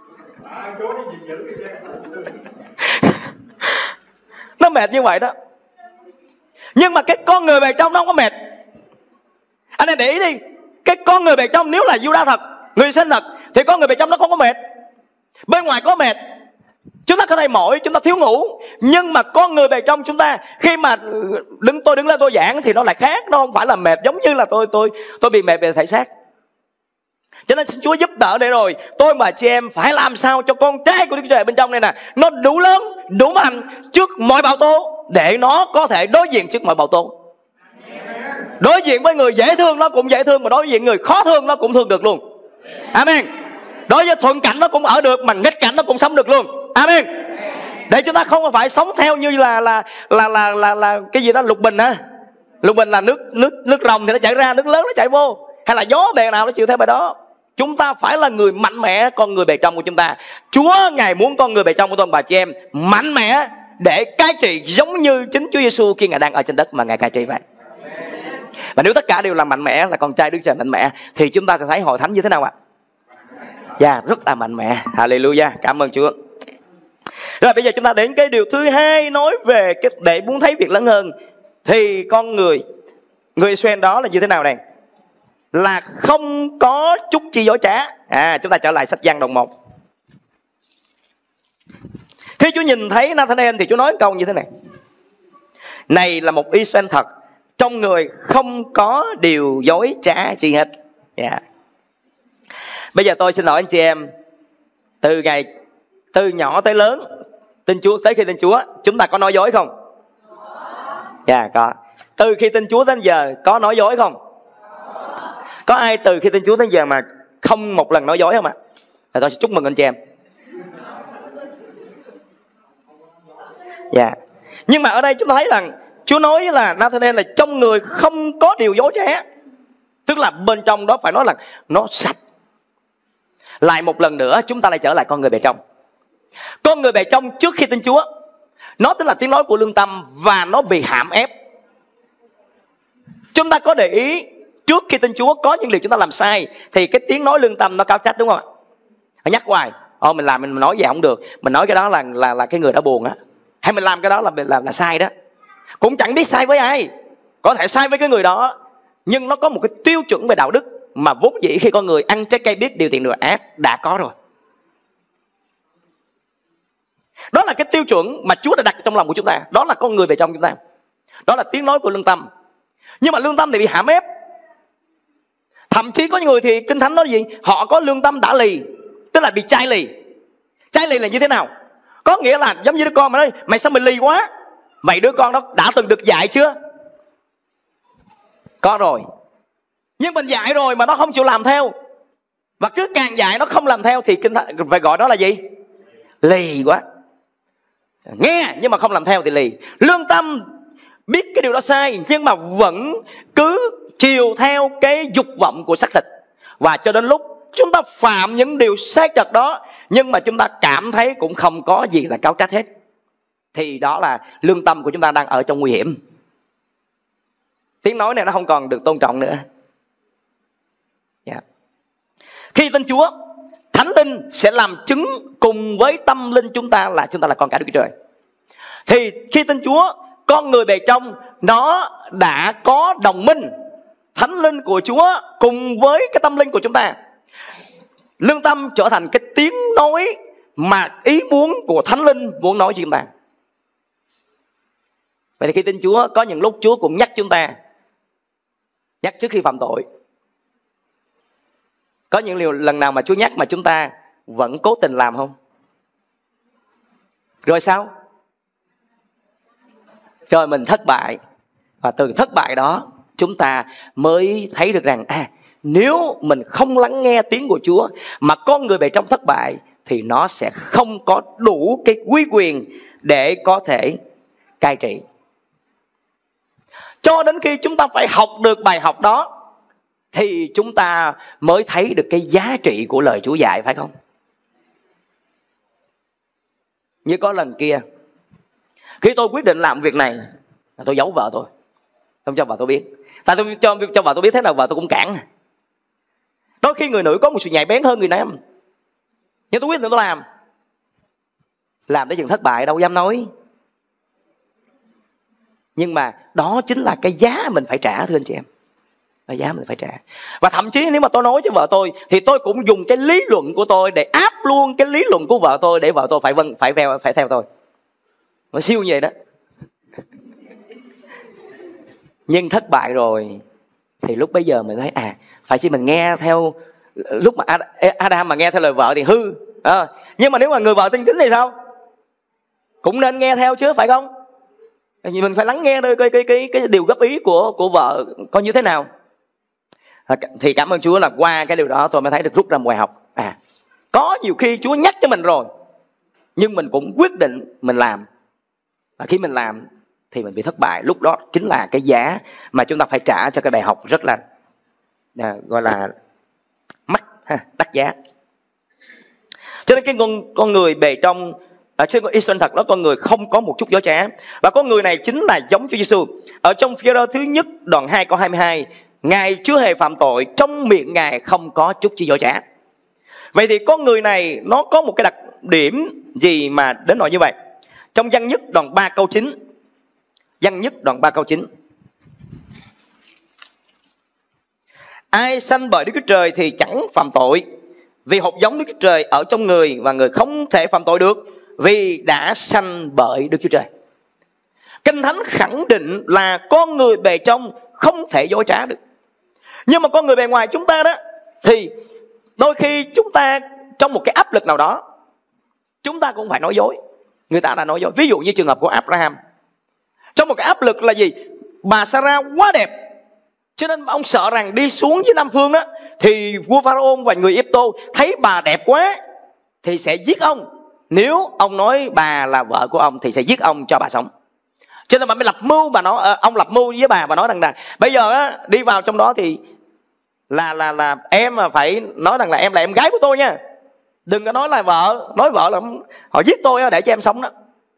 Nó mệt như vậy đó. Nhưng mà cái con người bề trong nó không có mệt. Anh em để ý đi, cái con người bề trong nếu là Judas thật, người sinh thật, thì con người bề trong nó không có mệt. Bên ngoài có mệt, chúng ta có thể mỏi, chúng ta thiếu ngủ, nhưng mà con người bề trong chúng ta khi mà đứng tôi đứng lên tôi giảng thì nó lại khác, nó không phải là mệt giống như là tôi tôi tôi bị mệt về thể xác. Cho nên xin Chúa giúp đỡ để rồi tôi và chị em phải làm sao cho con trai của Đức Chúa Trời bên trong này nè, nó đủ lớn, đủ mạnh trước mọi bão tố, để nó có thể đối diện trước mọi bão tố. Đối diện với người dễ thương nó cũng dễ thương, mà đối diện người khó thương nó cũng thương được luôn. Amen. Đối với thuận cảnh nó cũng ở được, mà nghịch cảnh nó cũng sống được luôn. Amen. Để chúng ta không phải sống theo như là là là là là, là cái gì đó lục bình á. Lục bình là nước nước nước rồng thì nó chảy ra, nước lớn nó chảy vô, hay là gió bèo nào nó chịu theo bài đó. Chúng ta phải là người mạnh mẽ, con người bề trong của chúng ta. Chúa Ngài muốn con người bề trong của tôi bà chị em mạnh mẽ để cai trị giống như chính Chúa Giêsu khi Ngài đang ở trên đất mà Ngài cai trị vậy. Và nếu tất cả đều là mạnh mẽ, là con trai Đức Trời mạnh mẽ, thì chúng ta sẽ thấy hội thánh như thế nào ạ? Dạ, yeah, rất là mạnh mẽ. Hallelujah, cảm ơn Chúa. Rồi bây giờ chúng ta đến cái điều thứ hai, nói về cái để muốn thấy việc lớn hơn. Thì con người Người Israel đó là như thế nào này? Là không có chút chi dối trá. À, chúng ta trở lại sách Giăng đoạn một. Khi Chúa nhìn thấy Nathanael thì Chúa nói câu như thế này: này là một Israel thật, trong người không có điều dối trá chi hết. Yeah. Bây giờ tôi xin hỏi anh chị em, từ ngày từ nhỏ tới lớn tin Chúa, tới khi tin Chúa, chúng ta có nói dối không? Dạ yeah, có. Từ khi tin Chúa đến giờ có nói dối không? Có ai từ khi tin Chúa đến giờ mà không một lần nói dối không ạ? À? Tôi sẽ chúc mừng anh chị em. Dạ yeah. Nhưng mà ở đây chúng ta thấy rằng Chúa nói là Nathanael là trong người không có điều dối trá. Tức là bên trong đó phải nói là nó sạch. Lại một lần nữa chúng ta lại trở lại con người bề trong. Con người bề trong trước khi tin Chúa, nó tức là tiếng nói của lương tâm, và nó bị hãm ép. Chúng ta có để ý trước khi tin Chúa có những điều chúng ta làm sai thì cái tiếng nói lương tâm nó cáo trách, đúng không ạ? Nó nhắc hoài, ô mình làm mình nói vậy không được, mình nói cái đó là là là cái người đã buồn á, hay mình làm cái đó là là, là sai đó. Cũng chẳng biết sai với ai, có thể sai với cái người đó, nhưng nó có một cái tiêu chuẩn về đạo đức mà vốn dĩ khi con người ăn trái cây biết điều thiện điều ác đã có rồi. Đó là cái tiêu chuẩn mà Chúa đã đặt trong lòng của chúng ta. Đó là con người về trong chúng ta. Đó là tiếng nói của lương tâm. Nhưng mà lương tâm thì bị hãm ép. Thậm chí có những người thì Kinh Thánh nói gì? Họ có lương tâm đã lì, tức là bị chai lì. Chai lì là như thế nào? Có nghĩa là giống như đứa con mà nói, mày sao mày lì quá? Vậy đứa con đó đã từng được dạy chưa? Có rồi. Nhưng mình dạy rồi mà nó không chịu làm theo, và cứ càng dạy nó không làm theo thì Kinh Thánh phải gọi đó là gì? Lì quá. Nghe nhưng mà không làm theo thì lì. Lương tâm biết cái điều đó sai nhưng mà vẫn cứ chiều theo cái dục vọng của xác thịt, và cho đến lúc chúng ta phạm những điều sai trật đó nhưng mà chúng ta cảm thấy cũng không có gì là cáo trách hết, thì đó là lương tâm của chúng ta đang ở trong nguy hiểm. Tiếng nói này nó không còn được tôn trọng nữa. Yeah. Khi tin Chúa, Thánh Linh sẽ làm chứng cùng với tâm linh chúng ta là chúng ta là con cái Đức Chúa Trời. Thì khi tin Chúa, con người bề trong nó đã có đồng minh, Thánh Linh của Chúa cùng với cái tâm linh của chúng ta. Lương tâm trở thành cái tiếng nói mà ý muốn của Thánh Linh muốn nói cho chúng ta. Vậy thì khi tin Chúa, có những lúc Chúa cũng nhắc chúng ta, nhắc trước khi phạm tội. Có những điều lần nào mà Chúa nhắc mà chúng ta vẫn cố tình làm không? Rồi sao? Rồi mình thất bại. Và từ thất bại đó chúng ta mới thấy được rằng à, nếu mình không lắng nghe tiếng của Chúa mà con người bề trong thất bại thì nó sẽ không có đủ cái uy quyền để có thể cai trị. Cho đến khi chúng ta phải học được bài học đó thì chúng ta mới thấy được cái giá trị của lời Chúa dạy, phải không? Như có lần kia, khi tôi quyết định làm việc này, tôi giấu vợ tôi, không cho vợ tôi biết. Tại tôi cho, cho vợ tôi biết thế nào vợ tôi cũng cản. Đôi khi người nữ có một sự nhạy bén hơn người nam, nhưng tôi quyết định tôi làm. Làm tới chừng thất bại đâu dám nói. Nhưng mà đó chính là cái giá mình phải trả, thưa anh chị em. Cái giá mình phải trả. Và thậm chí nếu mà tôi nói cho vợ tôi thì tôi cũng dùng cái lý luận của tôi để áp luôn cái lý luận của vợ tôi, để vợ tôi phải vâng phải theo phải theo tôi. Nó siêu như vậy đó. Nhưng thất bại rồi thì lúc bấy giờ mình thấy à, phải chỉ mình nghe theo lúc mà Adam mà nghe theo lời vợ thì hư à, nhưng mà nếu mà người vợ tin kính thì sao? Cũng nên nghe theo chứ, phải không? Vì mình phải lắng nghe cái cái cái cái điều góp ý của của vợ coi như thế nào. Thì cảm ơn Chúa là qua cái điều đó tôi mới thấy được rút ra một bài học. À, có nhiều khi Chúa nhắc cho mình rồi, nhưng mình cũng quyết định mình làm. Và khi mình làm thì mình bị thất bại. Lúc đó chính là cái giá mà chúng ta phải trả cho cái bài học rất là à, gọi là mắc ha, đắt giá. Cho nên cái con con người bề trong ở trên con Israel thật đó, con người không có một chút dối trá. Và con người này chính là giống Chúa Giêsu. Ở trong Phi-e-rơ thứ nhất đoạn hai câu hai mươi hai, Ngài chưa hề phạm tội, trong miệng Ngài không có chút chi dối trá. Vậy thì con người này nó có một cái đặc điểm gì mà đến nỗi như vậy? Trong Giăng nhất đoạn ba câu chín, Giăng nhất đoạn ba câu chín, ai sanh bởi Đức Chúa Trời thì chẳng phạm tội, vì hột giống Đức Chúa Trời ở trong người, và người không thể phạm tội được vì đã sanh bởi Đức Chúa Trời. Kinh Thánh khẳng định là con người bề trong không thể dối trá được. Nhưng mà con người bề ngoài chúng ta đó, thì đôi khi chúng ta trong một cái áp lực nào đó, chúng ta cũng phải nói dối. Người ta đã nói dối. Ví dụ như trường hợp của Abraham. Trong một cái áp lực là gì? Bà Sarah quá đẹp, cho nên ông sợ rằng đi xuống dưới Nam Phương đó, thì vua Pharaoh và người Egypto thấy bà đẹp quá thì sẽ giết ông. Nếu ông nói bà là vợ của ông thì sẽ giết ông cho bà sống. Cho nên bà mới lập mưu, bà nói, ông lập mưu với bà và nói rằng là bây giờ á, đi vào trong đó thì là là là em mà phải nói rằng là em là em gái của tôi nha. Đừng có nói là vợ, nói vợ là họ giết tôi để cho em sống đó.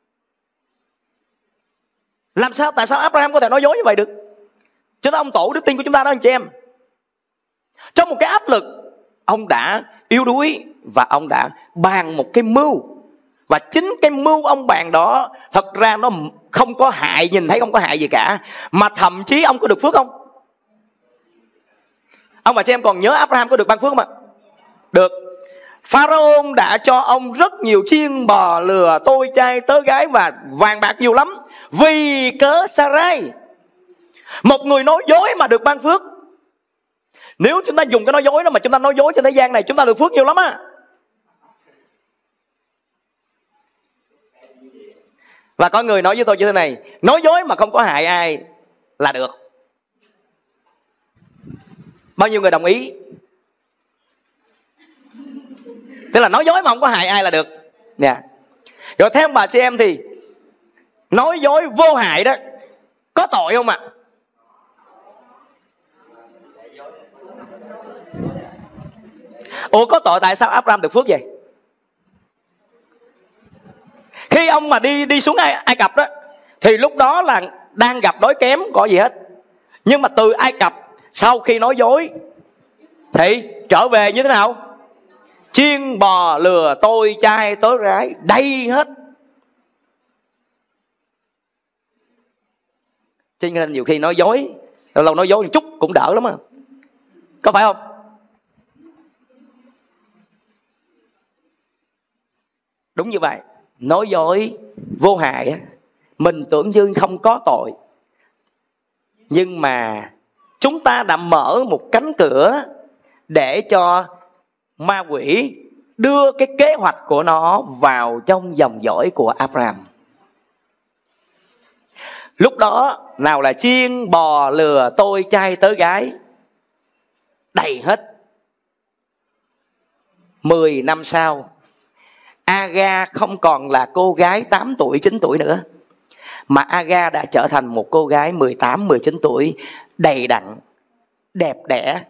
Làm sao, tại sao Abraham có thể nói dối như vậy được? Cho nên ông tổ đức tin của chúng ta đó anh chị em, trong một cái áp lực, ông đã yếu đuối và ông đã bàn một cái mưu. Và chính cái mưu ông bàn đó thật ra nó không có hại, nhìn thấy không có hại gì cả, mà thậm chí ông có được phước không? Ông bà chị em còn nhớ Abraham có được ban phước không ạ? Được. Pharaoh đã cho ông rất nhiều chiên bò, lừa, tôi trai, tớ gái và vàng bạc nhiều lắm, vì cớ Sarai, một người nói dối mà được ban phước. Nếu chúng ta dùng cái nói dối đó mà chúng ta nói dối trên thế gian này, chúng ta được phước nhiều lắm á. Và có người nói với tôi như thế này: nói dối mà không có hại ai là được. Bao nhiêu người đồng ý? Tức là nói dối mà không có hại ai là được. Yeah. Rồi theo bà chị em thì nói dối vô hại đó có tội không ạ? Ủa có tội, tại sao Abraham được phước vậy? Khi ông mà đi đi xuống Ai, Ai Cập đó, thì lúc đó là đang gặp đói kém, có gì hết. Nhưng mà từ Ai Cập sau khi nói dối thì trở về như thế nào? Chiên bò, lừa, tôi trai, tớ gái đầy hết. Cho nên nhiều khi nói dối, lâu lâu nói dối một chút cũng đỡ lắm á. Có phải không? Đúng như vậy. Nói dối vô hại á, mình tưởng như không có tội, nhưng mà chúng ta đã mở một cánh cửa để cho ma quỷ đưa cái kế hoạch của nó vào trong dòng dõi của Abraham. Lúc đó nào là chiên bò, lừa, tôi trai, tớ gái đầy hết. Mười năm sau, Aga không còn là cô gái tám tuổi, chín tuổi nữa, mà Aga đã trở thành một cô gái mười tám, mười chín tuổi, đầy đặn, đẹp đẽ.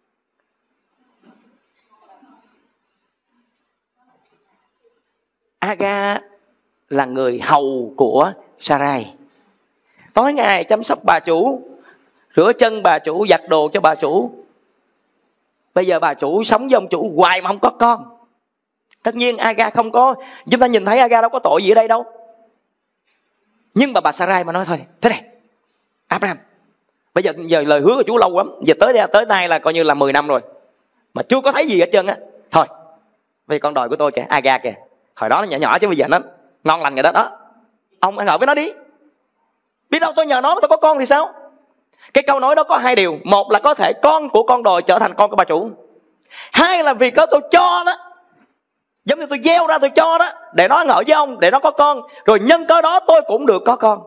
Aga là người hầu của Sarai, tối ngày chăm sóc bà chủ, rửa chân bà chủ, giặt đồ cho bà chủ. Bây giờ bà chủ sống với ông chủ hoài mà không có con. Tất nhiên Aga không có, chúng ta nhìn thấy Aga đâu có tội gì ở đây đâu. Nhưng mà bà Sarai mà nói thôi, thế này Abraham, bây giờ, giờ lời hứa của chú lâu lắm, giờ tới đây, tới nay là coi như là mười năm rồi mà chưa có thấy gì hết trơn á. Thôi vì con đòi của tôi kìa, Aga kìa, hồi đó nó nhỏ nhỏ chứ bây giờ nó ngon lành rồi đó đó. Ông ăn ở với nó đi, biết đâu tôi nhờ nó mà tôi có con thì sao? Cái câu nói đó có hai điều. Một là có thể con của con đòi trở thành con của bà chủ, Hai là vì có tôi cho đó, giống như tôi gieo ra tôi cho đó, để nó ăn ở với ông, để nó có con, rồi nhân cớ đó tôi cũng được có con.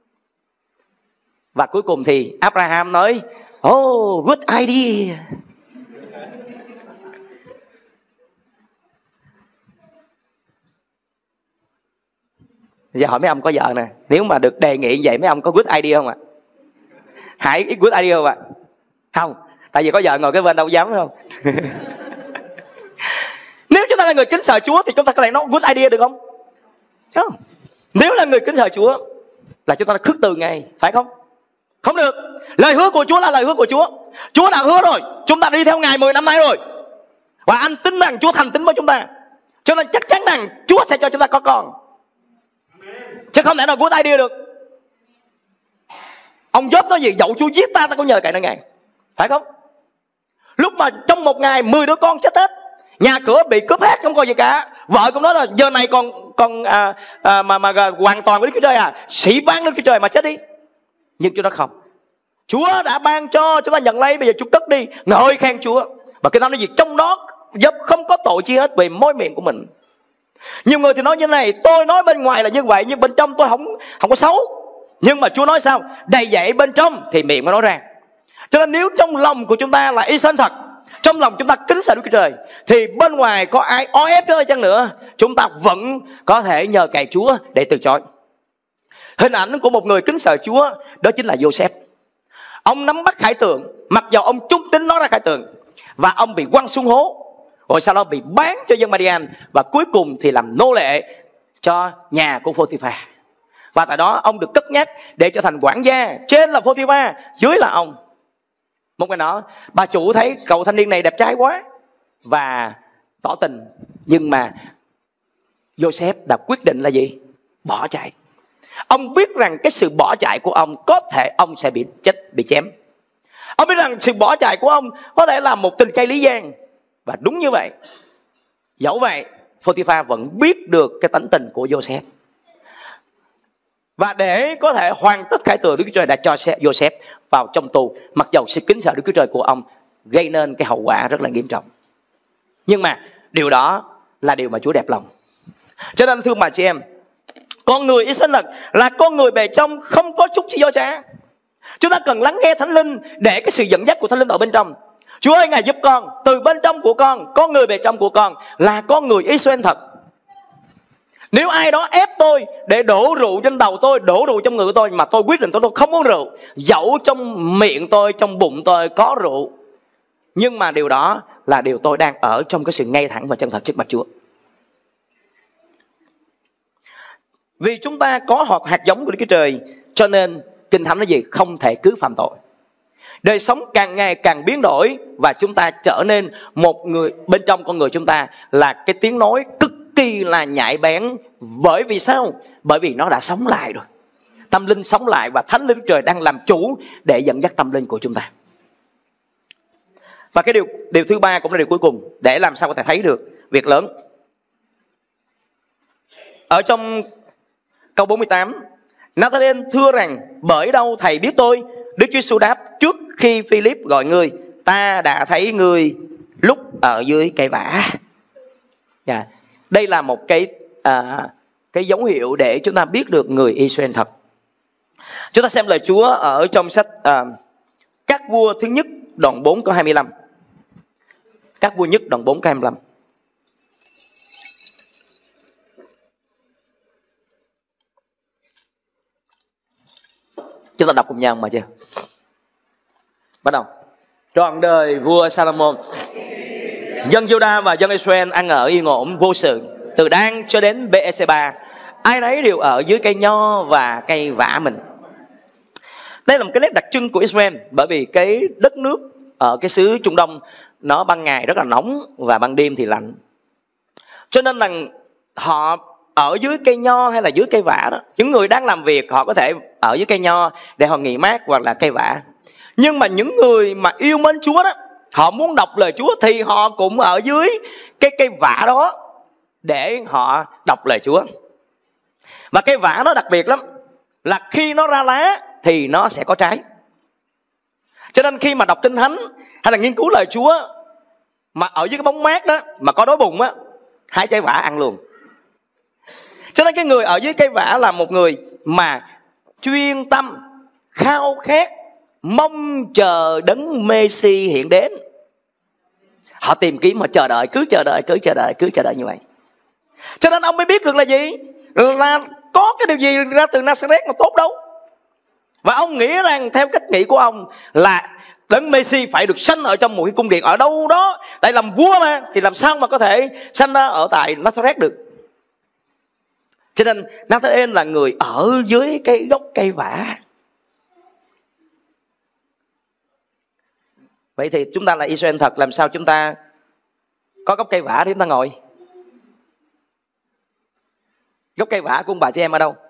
Và cuối cùng thì Abraham nói, oh, good idea. Giờ hỏi mấy ông có vợ nè, nếu mà được đề nghị vậy mấy ông có good idea không ạ? Hãy ít good idea không ạ? Không, tại vì có vợ ngồi cái bên đâu dám không? Nếu chúng ta là người kính sợ Chúa thì chúng ta có thể nói good idea được không? Không. Nếu là người kính sợ Chúa là chúng ta khước từ ngay, phải không? Không được. Lời hứa của Chúa là lời hứa của Chúa. Chúa đã hứa rồi, chúng ta đi theo Ngài mười năm nay rồi, và anh tin rằng Chúa thành tín với chúng ta, cho nên chắc chắn rằng Chúa sẽ cho chúng ta có con. Chứ không thể nào good idea được. Ông Job nói gì? Dẫu Chúa giết ta, ta cũng nhờ cậy nơi Ngài, phải không? Lúc mà trong một ngày mười đứa con chết hết, nhà cửa bị cướp hết, không còn gì cả, vợ cũng nói là giờ này còn còn à, à, mà mà hoàn toàn với Đức Chúa Trời à, sĩ ban Đức Chúa Trời mà chết đi. Nhưng Chúa nói không, Chúa đã ban cho, chúng ta nhận lấy, bây giờ Chúa cất đi, ngợi khen Chúa. Và cái nói gì? Trong đó Job không có tội chi hết vì môi miệng của mình. Nhiều người thì nói như thế này, tôi nói bên ngoài là như vậy nhưng bên trong tôi không không có xấu. Nhưng mà Chúa nói sao? Đầy dẫy bên trong thì miệng mới nói ra. Cho nên nếu trong lòng của chúng ta là Israel thật, trong lòng chúng ta kính sợ Đức Chúa Trời, thì bên ngoài có ai o ép nữa chăng nữa, chúng ta vẫn có thể nhờ cậy Chúa để từ chối. Hình ảnh của một người kính sợ Chúa đó chính là Joseph. Ông nắm bắt khải tượng, mặc dù ông trung tín nói ra khải tượng, và ông bị quăng xuống hố, rồi sau đó bị bán cho dân Madian, và cuối cùng thì làm nô lệ cho nhà của Pô-thi-pha. Và tại đó ông được cất nhắc để trở thành quản gia, trên là Pô-thi-pha, dưới là ông. Một ngày nọ, bà chủ thấy cậu thanh niên này đẹp trai quá và tỏ tình, nhưng mà Joseph đã quyết định là gì? Bỏ chạy. Ông biết rằng cái sự bỏ chạy của ông có thể ông sẽ bị chết, bị chém. Ông biết rằng sự bỏ chạy của ông có thể là một tình cây lý gian. Và đúng như vậy. Dẫu vậy, Pô-thi-pha vẫn biết được cái tánh tình của Joseph. Và để có thể hoàn tất khải tượng, Đức Chúa Trời đã cho Joseph vào trong tù, mặc dầu sự kính sợ Đức Chúa Trời của ông gây nên cái hậu quả rất là nghiêm trọng. Nhưng mà điều đó là điều mà Chúa đẹp lòng. Cho nên thưa mà chị em, con người Israel là con người bề trong không có chút chi do trá. Chúng ta cần lắng nghe Thánh Linh để cái sự dẫn dắt của Thánh Linh ở bên trong. Chúa ơi, Ngài giúp con, từ bên trong của con, con người bề trong của con là con người Israel thật. Nếu ai đó ép tôi để đổ rượu trên đầu tôi, đổ rượu trong người của tôi, mà tôi quyết định tôi, tôi không uống rượu, dẫu trong miệng tôi, trong bụng tôi có rượu, nhưng mà điều đó là điều tôi đang ở trong cái sự ngay thẳng và chân thật trước mặt Chúa. Vì chúng ta có hạt hạt giống của Đức Chúa Trời, cho nên Kinh Thánh nói gì? Không thể cứ phạm tội. Đời sống càng ngày càng biến đổi, và chúng ta trở nên một người, bên trong con người chúng ta là cái tiếng nói cực kỳ là nhạy bén. Bởi vì sao? Bởi vì nó đã sống lại rồi. Tâm linh sống lại, và Thánh Linh Đức Trời đang làm chủ để dẫn dắt tâm linh của chúng ta. Và cái điều, điều thứ ba cũng là điều cuối cùng, để làm sao có thể thấy được việc lớn. Ở trong câu bốn mươi tám, Nathan thưa rằng, bởi đâu thầy biết tôi? Đức Chúa Giêsu đáp, trước khi Philip gọi ngươi, ta đã thấy ngươi lúc ở dưới cây vả. Yeah. Đây là một cái à, cái dấu hiệu để chúng ta biết được người Israel thật. Chúng ta xem lời Chúa ở trong sách à, Các Vua thứ nhất đoạn bốn câu hai mươi lăm. Các Vua nhất đoạn bốn câu hai mươi lăm. Chúng ta đọc cùng nhau mà chưa? Bắt đầu. Trọn đời vua Salomon, dân Juda và dân Israel ăn ở yên ổn vô sự, từ Dan cho đến Bê-e-sê-ba, ai nấy đều ở dưới cây nho và cây vả mình. Đây là một cái nét đặc trưng của Israel, bởi vì cái đất nước ở cái xứ Trung Đông nó ban ngày rất là nóng và ban đêm thì lạnh. Cho nên là họ ở dưới cây nho hay là dưới cây vả đó. Những người đang làm việc họ có thể ở dưới cây nho để họ nghỉ mát, hoặc là cây vả. Nhưng mà những người mà yêu mến Chúa đó, họ muốn đọc lời Chúa thì họ cũng ở dưới cái cây vả đó để họ đọc lời Chúa. Và cây vả nó đặc biệt lắm, là khi nó ra lá thì nó sẽ có trái. Cho nên khi mà đọc Kinh Thánh hay là nghiên cứu lời Chúa, mà ở dưới cái bóng mát đó mà có đói bụng á, hái trái vả ăn luôn. Cho nên cái người ở dưới cây vả là một người mà chuyên tâm, khao khát, mong chờ đấng Messi hiện đến. Họ tìm kiếm, họ chờ đợi, cứ chờ đợi, cứ chờ đợi, cứ chờ đợi như vậy. Cho nên ông mới biết được là gì? Là có cái điều gì ra từ Nazareth mà tốt đâu. Và ông nghĩ rằng theo cách nghĩ của ông là đấng Messi phải được sanh ở trong một cái cung điện ở đâu đó, tại làm vua mà, thì làm sao mà có thể sanh ra ở tại Nazareth được. Cho nên Nathanael là người ở dưới cái gốc cây vả. Vậy thì chúng ta là Israel thật, làm sao chúng ta có gốc cây vả để chúng ta ngồi? Gốc cây vả của ông bà chị em ở đâu?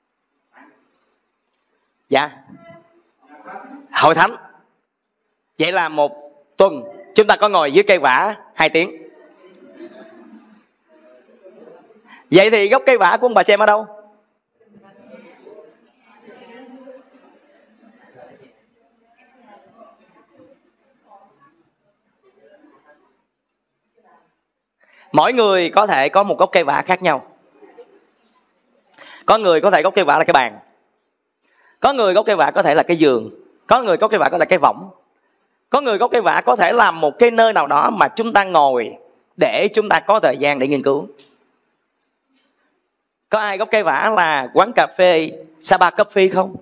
Dạ, hội thánh. Vậy là một tuần chúng ta có ngồi dưới cây vả hai tiếng. Vậy thì gốc cây vả của ông bà chị em ở đâu? Mỗi người có thể có một gốc cây vả khác nhau. Có người có thể gốc cây vả là cái bàn, có người gốc cây vả có thể là cái giường, có người gốc cây vả có thể là cái võng, có người gốc cây vả có thể làm một cái nơi nào đó mà chúng ta ngồi để chúng ta có thời gian để nghiên cứu. Có ai gốc cây vả là quán cà phê Sapa Coffee không?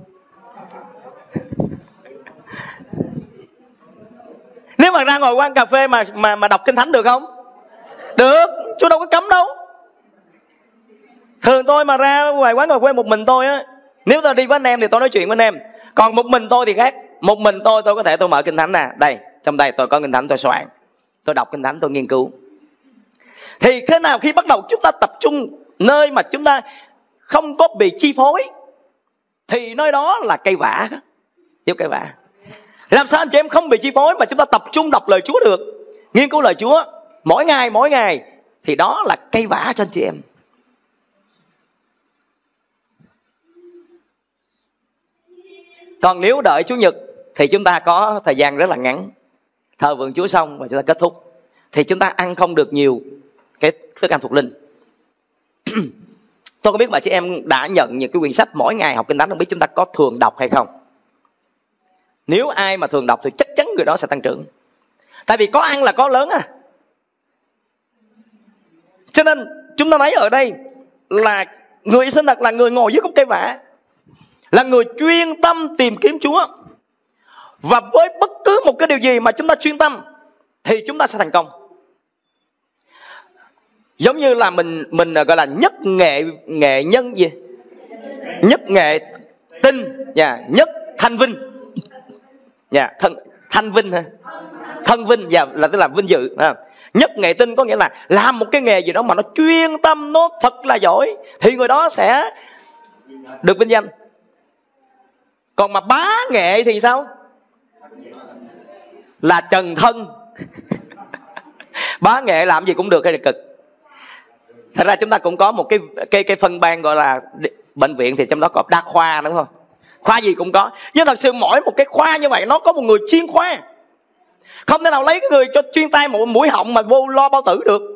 Nếu mà ra ngồi quán cà phê mà mà mà đọc kinh thánh được không? Được, chú đâu có cấm đâu. Thường tôi mà ra ngoài quán cà phê một mình tôi á, nếu tôi đi với anh em thì tôi nói chuyện với anh em. Còn một mình tôi thì khác. Một mình tôi tôi có thể tôi mở kinh thánh nè, đây, trong đây tôi có kinh thánh tôi soạn, tôi đọc kinh thánh tôi nghiên cứu. Thì thế nào khi bắt đầu chúng ta tập trung nơi mà chúng ta không có bị chi phối, thì nơi đó là cây vả, giúp cây vả. Làm sao anh chị em không bị chi phối mà chúng ta tập trung đọc lời Chúa được, nghiên cứu lời Chúa mỗi ngày mỗi ngày, thì đó là cây vả cho anh chị em. Còn nếu đợi Chủ nhật thì chúng ta có thời gian rất là ngắn, thờ vượng Chúa xong và chúng ta kết thúc, thì chúng ta ăn không được nhiều cái thức ăn thuộc linh. Tôi không biết mà chị em đã nhận những cái quyển sách mỗi ngày học kinh thánh, không biết chúng ta có thường đọc hay không. Nếu ai mà thường đọc thì chắc chắn người đó sẽ tăng trưởng. Tại vì có ăn là có lớn à. Cho nên chúng ta thấy ở đây là người sinh thật là người ngồi dưới gốc cây vả, là người chuyên tâm tìm kiếm Chúa. Và với bất cứ một cái điều gì mà chúng ta chuyên tâm thì chúng ta sẽ thành công. Giống như là mình mình gọi là nhất nghệ nghệ nhân gì? Nhất nghệ tinh, yeah, nhất thanh vinh. Yeah, thân thanh vinh ha. Thân vinh, yeah, là tức là vinh dự. À. Nhất nghệ tinh có nghĩa là làm một cái nghề gì đó mà nó chuyên tâm, nó thật là giỏi, thì người đó sẽ được vinh danh. Còn mà bá nghệ thì sao? Là trần thân. Bá nghệ làm gì cũng được hay là cực. Thật ra chúng ta cũng có một cái cái cái phân ban gọi là bệnh viện, thì trong đó có đa khoa, đúng không? Khoa gì cũng có. Nhưng thật sự mỗi một cái khoa như vậy nó có một người chuyên khoa. Không thể nào lấy cái người cho chuyên tay một mũi họng mà vô lo bao tử được.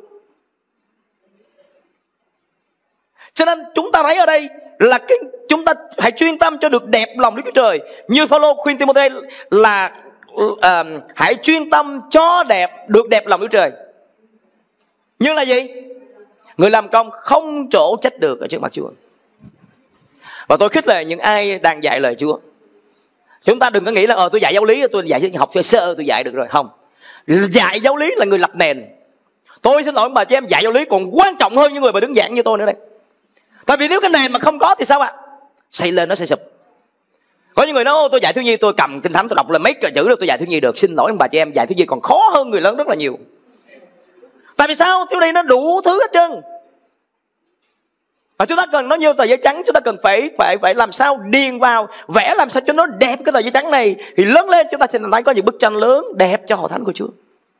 Cho nên chúng ta thấy ở đây là cái chúng ta hãy chuyên tâm cho được đẹp lòng Đức Chúa Trời. Như Phaolô khuyên Timôthê là uh, hãy chuyên tâm cho đẹp được đẹp lòng Đức Chúa Trời. Như là gì? Người làm công không chỗ trách được ở trước mặt Chúa. Và tôi khích lệ những ai đang dạy lời Chúa. Chúng ta đừng có nghĩ là ờ tôi dạy giáo lý, tôi dạy học sơ sơ tôi dạy được rồi. Không. Dạy giáo lý là người lập nền. Tôi xin lỗi bà chị em, dạy giáo lý còn quan trọng hơn những người mà đứng giảng như tôi nữa đây. Tại vì nếu cái nền mà không có thì sao ạ? Xây lên nó sẽ sụp. Có những người nói tôi dạy thiếu nhi, tôi cầm kinh thánh tôi đọc lên mấy cờ chữ rồi tôi dạy thiếu nhi được. Xin lỗi bà chị em, dạy thiếu nhi còn khó hơn người lớn rất là nhiều. Tại vì sao? Thiếu nhi nó đủ thứ hết trơn. Và chúng ta cần nó nhiều tờ giấy trắng, chúng ta cần phải phải phải làm sao điền vào, vẽ làm sao cho nó đẹp cái tờ giấy trắng này, thì lớn lên chúng ta sẽ thấy có những bức tranh lớn đẹp cho hội thánh của Chúa.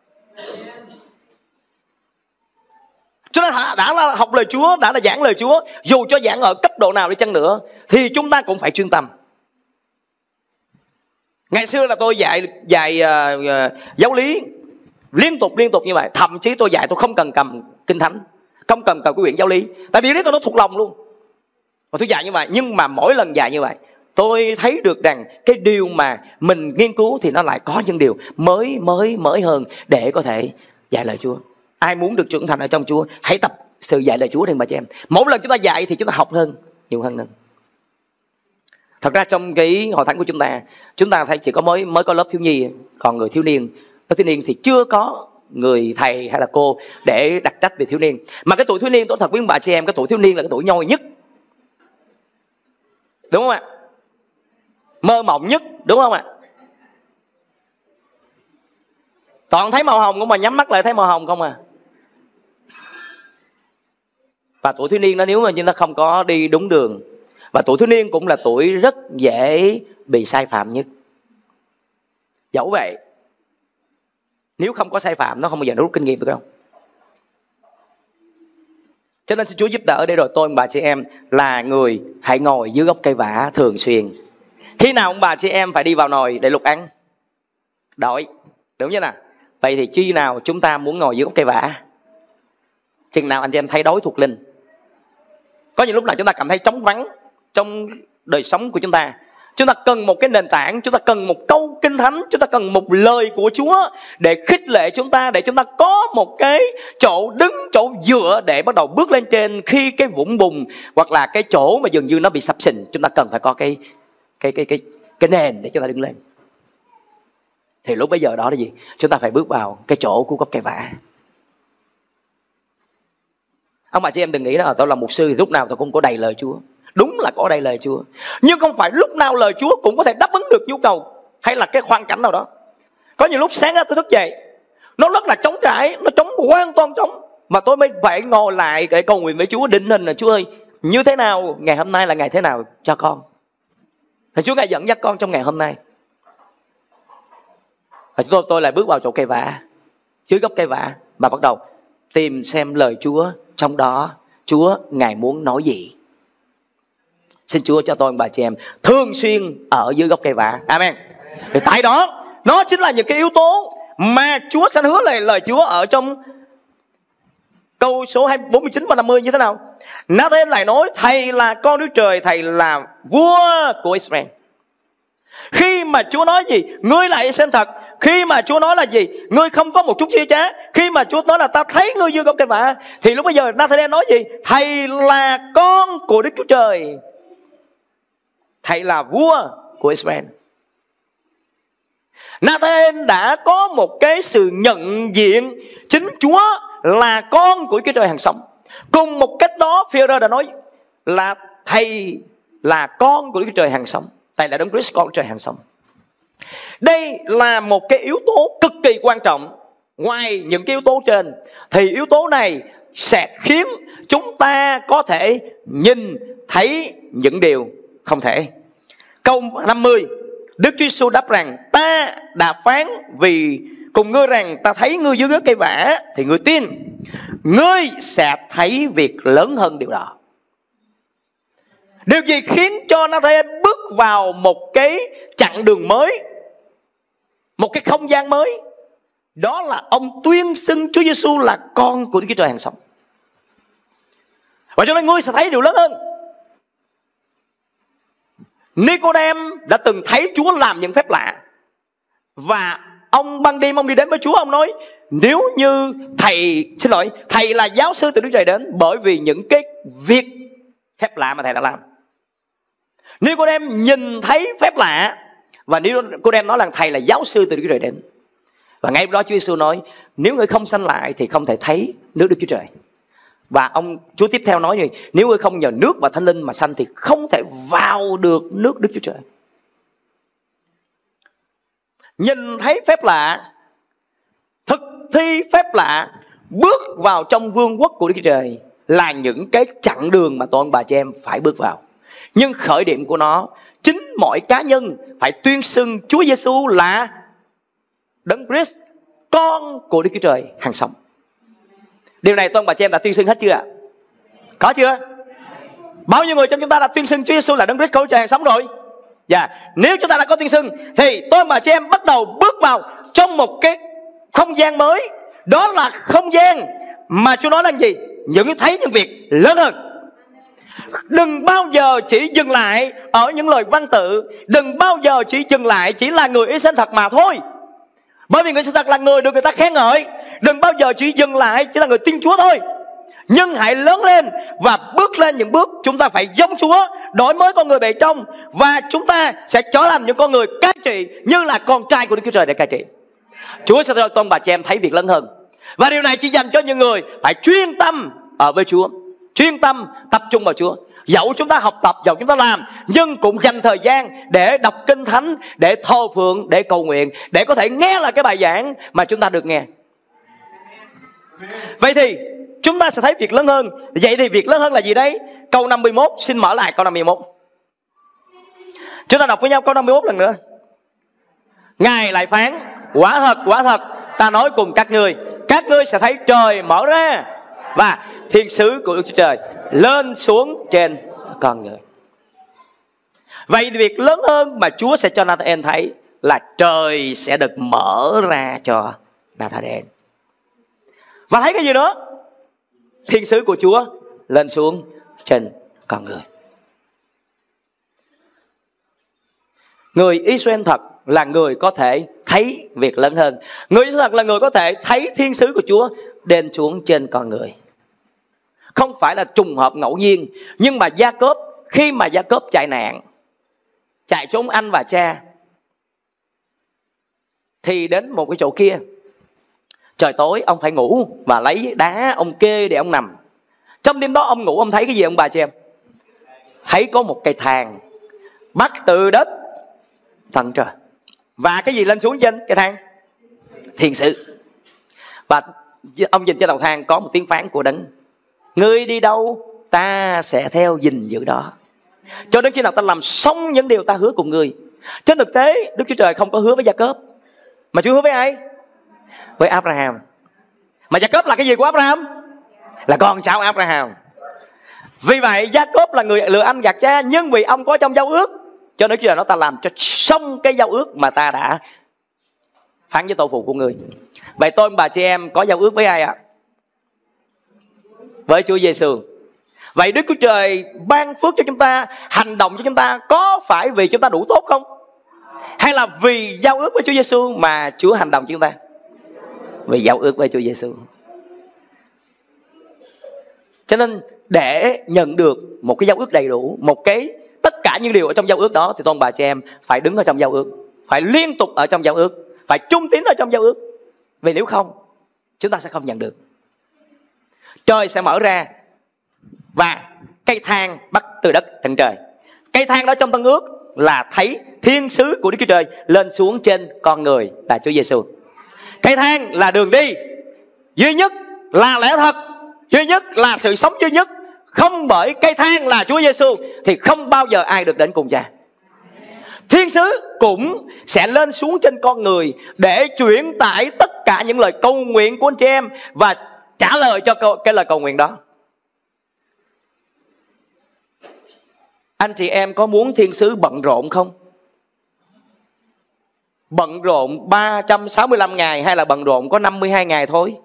Cho nên đã là học lời Chúa, đã là giảng lời Chúa, dù cho giảng ở cấp độ nào đi chăng nữa, thì chúng ta cũng phải chuyên tâm. Ngày xưa là tôi dạy dạy uh, uh, giáo lý Liên tục liên tục như vậy. Thậm chí tôi dạy tôi không cần cầm Kinh Thánh, không cần cầm cái quyển giáo lý, tại vì nó thuộc lòng luôn. Và tôi dạy như vậy. Nhưng mà mỗi lần dạy như vậy, tôi thấy được rằng cái điều mà mình nghiên cứu thì nó lại có những điều mới mới mới hơn để có thể dạy lời Chúa. Ai muốn được trưởng thành ở trong Chúa, hãy tập sự dạy lời Chúa đi bà chị em. Mỗi lần chúng ta dạy thì chúng ta học hơn, nhiều hơn nữa. Thật ra trong cái hội thánh của chúng ta, chúng ta thấy chỉ có mới mới có lớp thiếu nhi, còn người thiếu niên, lớp thiếu niên thì chưa có người thầy hay là cô để đặt trách về thiếu niên. Mà cái tuổi thiếu niên, tôi thật với bà chị em, cái tuổi thiếu niên là cái tuổi nhoi nhất, đúng không ạ? Mơ mộng nhất, đúng không ạ? Toàn thấy màu hồng không mà, nhắm mắt lại thấy màu hồng không à. Và tuổi thiếu niên đó, nếu mà chúng ta không có đi đúng đường, và tuổi thiếu niên cũng là tuổi rất dễ bị sai phạm nhất. Dẫu vậy, nếu không có sai phạm, nó không bao giờ nó rút kinh nghiệm được đâu. Cho nên xin Chúa giúp đỡ để rồi tôi bà chị em là người hãy ngồi dưới gốc cây vả thường xuyên. Khi nào ông bà chị em phải đi vào nồi để luộc ăn? Đổi, đúng chứ nào? Vậy thì khi nào chúng ta muốn ngồi dưới gốc cây vả? Chừng nào anh chị em thấy đói thuộc linh. Có những lúc nào chúng ta cảm thấy trống vắng trong đời sống của chúng ta. Chúng ta cần một cái nền tảng, chúng ta cần một câu Kinh Thánh, chúng ta cần một lời của Chúa để khích lệ chúng ta, để chúng ta có một cái chỗ đứng, chỗ dựa để bắt đầu bước lên trên khi cái vũng bùn hoặc là cái chỗ mà dường như nó bị sập sình. Chúng ta cần phải có cái cái cái cái cái nền để chúng ta đứng lên. Thì lúc bây giờ đó là gì? Chúng ta phải bước vào cái chỗ của gốc cây vả. Ông bà chị em đừng nghĩ là tôi là mục sư thì lúc nào tôi cũng có đầy lời Chúa. Đúng là có đầy lời Chúa, nhưng không phải lúc nào lời Chúa cũng có thể đáp ứng được nhu cầu hay là cái hoàn cảnh nào đó. Có nhiều lúc sáng ra tôi thức dậy, nó rất là trống trải, nó trống hoàn toàn trống, mà tôi mới phải ngồi lại để cầu nguyện với Chúa, định hình là Chúa ơi, như thế nào, ngày hôm nay là ngày thế nào cho con. Thì Chúa Ngài dẫn dắt con trong ngày hôm nay. Và tôi, tôi lại bước vào chỗ cây vả, dưới gốc cây vả, và bắt đầu tìm xem lời Chúa trong đó, Chúa Ngài muốn nói gì. Xin Chúa cho tôi bà chị em thường xuyên ở dưới gốc cây vả. Amen. Vì tại đó, nó chính là những cái yếu tố mà Chúa sẽ hứa lời lời Chúa ở trong câu số bốn mươi chín và năm mươi như thế nào? Na-thê-en lại nói, Thầy là con Đức Trời, Thầy là vua của Israel. Khi mà Chúa nói gì? Ngươi lại xem thật. Khi mà Chúa nói là gì? Ngươi không có một chút chia trá. Khi mà Chúa nói là ta thấy ngươi dưới gốc cây vả, thì lúc bây giờ Na-thê-en nói gì? Thầy là con của Đức Chúa Trời, Thầy là vua của Israel. Na-thê-en đã có một cái sự nhận diện chính Chúa là con của Chúa Trời hàng sống. Cùng một cách đó, Phi-e-rơ đã nói là Thầy là con của Đức Chúa Trời hàng sống, Thầy là Đấng Christ, con của Trời hàng sống. Đây là một cái yếu tố cực kỳ quan trọng. Ngoài những cái yếu tố trên, thì yếu tố này sẽ khiến chúng ta có thể nhìn thấy những điều không thể. Câu năm mươi, Đức Chúa Giêsu đáp rằng, ta đã phán vì cùng ngươi rằng ta thấy ngươi dưới gốc cây vả, thì ngươi tin, ngươi sẽ thấy việc lớn hơn điều đó. Điều gì khiến cho Na-thê-en bước vào một cái chặng đường mới, một cái không gian mới? Đó là ông tuyên xưng Chúa Giêsu là con của Đức Chúa Trời hàng sống. Và cho nên ngươi sẽ thấy điều lớn hơn. Nicôđêm đã từng thấy Chúa làm những phép lạ, và ông ban đêm ông đi đến với Chúa, ông nói, nếu như thầy, xin lỗi, thầy là giáo sư từ Đức Trời đến, bởi vì những cái việc phép lạ mà thầy đã làm. Nicôđêm nhìn thấy phép lạ, và Nicôđêm nói rằng thầy là giáo sư từ Đức Chúa Trời đến. Và ngay đó Chúa Giêsu nói, nếu ngươi không sanh lại thì không thể thấy nước Đức Chúa Trời. Và ông Chúa tiếp theo nói gì? Nếu ngươi không nhờ nước và Thánh Linh mà sanh thì không thể vào được nước Đức Chúa Trời. Nhìn thấy phép lạ, thực thi phép lạ, bước vào trong vương quốc của Đức Chúa Trời là những cái chặng đường mà toàn bà chị em phải bước vào. Nhưng khởi điểm của nó, chính mỗi cá nhân phải tuyên xưng Chúa Giêsu là Đấng Christ, con của Đức Chúa Trời hàng sống. Điều này toàn bà chị em đã tuyên xưng hết chưa ạ? Có chưa? Bao nhiêu người trong chúng ta đã tuyên xưng Chúa Giêsu là Đấng Christ, con của Đức Chúa Trời hàng sống rồi? Dạ, yeah. Nếu chúng ta đã có tuyên xưng thì tôi bà chị em bắt đầu bước vào trong một cái không gian mới. Đó là không gian mà Chúa nói là gì? Những thấy những việc lớn hơn. Đừng bao giờ chỉ dừng lại ở những lời văn tự. Đừng bao giờ chỉ dừng lại chỉ là người Israel thật mà thôi. Bởi vì người Israel thật là người được người ta khen ngợi. Đừng bao giờ chỉ dừng lại chỉ là người tin Chúa thôi. Nhưng hãy lớn lên và bước lên những bước. Chúng ta phải giống Chúa, đổi mới con người bề trong, và chúng ta sẽ trở thành những con người cai trị như là con trai của Đức Chúa Trời để cai trị. Chúa sẽ cho tôi bà chị em thấy việc lớn hơn. Và điều này chỉ dành cho những người phải chuyên tâm ở với Chúa, chuyên tâm tập trung vào Chúa. Dẫu chúng ta học tập, dẫu chúng ta làm, nhưng cũng dành thời gian để đọc kinh thánh, để thờ phượng, để cầu nguyện, để có thể nghe là cái bài giảng mà chúng ta được nghe. Vậy thì chúng ta sẽ thấy việc lớn hơn. Vậy thì việc lớn hơn là gì đấy? Câu năm mươi mốt, xin mở lại câu năm mươi mốt. Chúng ta đọc với nhau câu năm mươi mốt lần nữa. Ngài lại phán: quả thật, quả thật, ta nói cùng các ngươi, các ngươi sẽ thấy trời mở ra và thiên sứ của Đức Chúa Trời lên xuống trên con người. Vậy việc lớn hơn mà Chúa sẽ cho Nathan thấy là trời sẽ được mở ra cho Nathan. Và thấy cái gì nữa? Thiên sứ của Chúa lên xuống trên con người. Người Israel thật là người có thể thấy việc lớn hơn. Người Israel thật là người có thể thấy thiên sứ của Chúa lên xuống trên con người. Không phải là trùng hợp ngẫu nhiên. Nhưng mà Gia-cốp, khi mà Gia-cốp chạy nạn, chạy trốn anh và cha, thì đến một cái chỗ kia, trời tối ông phải ngủ và lấy đá ông kê để ông nằm. Trong đêm đó ông ngủ, ông thấy cái gì ông bà chị em? Thấy có một cây thang bắt từ đất tận trời. Và cái gì lên xuống trên cây thang? Thiên sứ. Và ông nhìn trên đầu thang có một tiếng phán của Đấng: ngươi đi đâu ta sẽ theo gìn giữ đó, cho đến khi nào ta làm xong những điều ta hứa cùng ngươi. Trên thực tế Đức Chúa Trời không có hứa với Gia-cốp, mà Chúa hứa với ai? Với Abraham. Mà Gia-cốp là cái gì của Abraham? Là con cháu Abraham. Vì vậy Gia-cốp là người lừa anh gạt cha, nhưng vì ông có trong giao ước, cho nên Chúa Trời nói ta làm cho xong cái giao ước mà ta đã phán với tổ phụ của người. Vậy tôi bà chị em có giao ước với ai ạ? Với Chúa Giêsu. Vậy Đức Chúa Trời ban phước cho chúng ta, hành động cho chúng ta, có phải vì chúng ta đủ tốt không? Hay là vì giao ước với Chúa Giêsu mà Chúa hành động cho chúng ta? Vì giao ước với Chúa Giêsu. Cho nên để nhận được một cái giao ước đầy đủ, một cái tất cả những điều ở trong giao ước đó, thì tôi bà chị em phải đứng ở trong giao ước, phải liên tục ở trong giao ước, phải trung tín ở trong giao ước. Vì nếu không, chúng ta sẽ không nhận được. Trời sẽ mở ra và cây thang bắt từ đất tận trời. Cây thang đó trong Tân Ước là thấy thiên sứ của Đức Chúa Trời lên xuống trên con người là Chúa Giêsu. Cây thang là đường đi duy nhất, là lẽ thật duy nhất, là sự sống duy nhất. Không bởi cây thang là Chúa Giêsu thì không bao giờ ai được đến cùng Cha. Thiên sứ cũng sẽ lên xuống trên con người để chuyển tải tất cả những lời cầu nguyện của anh chị em và trả lời cho cái lời cầu nguyện đó. Anh chị em có muốn thiên sứ bận rộn không? Bận rộn ba trăm sáu mươi lăm ngày hay là bận rộn có năm mươi hai ngày thôi?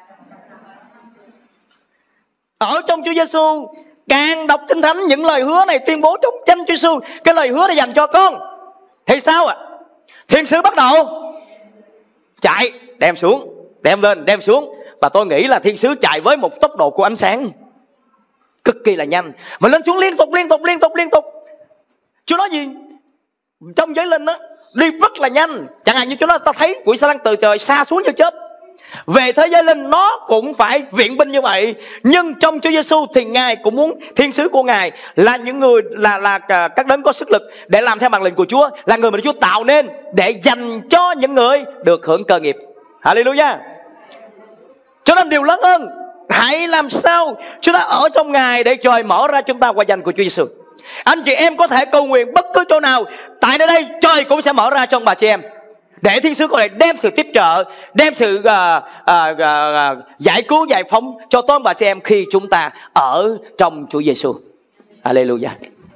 Ở trong Chúa Giêsu, càng đọc Kinh Thánh những lời hứa này tuyên bố trong danh Chúa Giêsu, cái lời hứa này dành cho con. Thì sao ạ? À? Thiên sứ bắt đầu chạy, đem xuống, đem lên, đem xuống. Và tôi nghĩ là thiên sứ chạy với một tốc độ của ánh sáng cực kỳ là nhanh, mà lên xuống liên tục, liên tục, liên tục, liên tục. Chúa nói gì? Trong giới linh đó, đi rất là nhanh. Chẳng hạn như Chúa nói ta thấy quỷ sa-tan từ trời xa xuống như chớp. Về thế giới linh nó cũng phải viện binh như vậy. Nhưng trong Chúa Giêsu thì Ngài cũng muốn thiên sứ của Ngài là những người là là các đấng có sức lực để làm theo mạng lệnh của Chúa, là người mà Chúa tạo nên để dành cho những người được hưởng cơ nghiệp. Hallelujah. Cho nên điều lớn hơn, hãy làm sao chúng ta ở trong Ngài để trời mở ra chúng ta qua danh của Chúa Giêsu. Anh chị em có thể cầu nguyện bất cứ chỗ nào, tại nơi đây trời cũng sẽ mở ra cho bà chị em, để thiên sứ có thể đem sự tiếp trợ, đem sự uh, uh, uh, giải cứu, giải phóng cho tôi bà chị em khi chúng ta ở trong Chúa Giêsu. Hallelujah.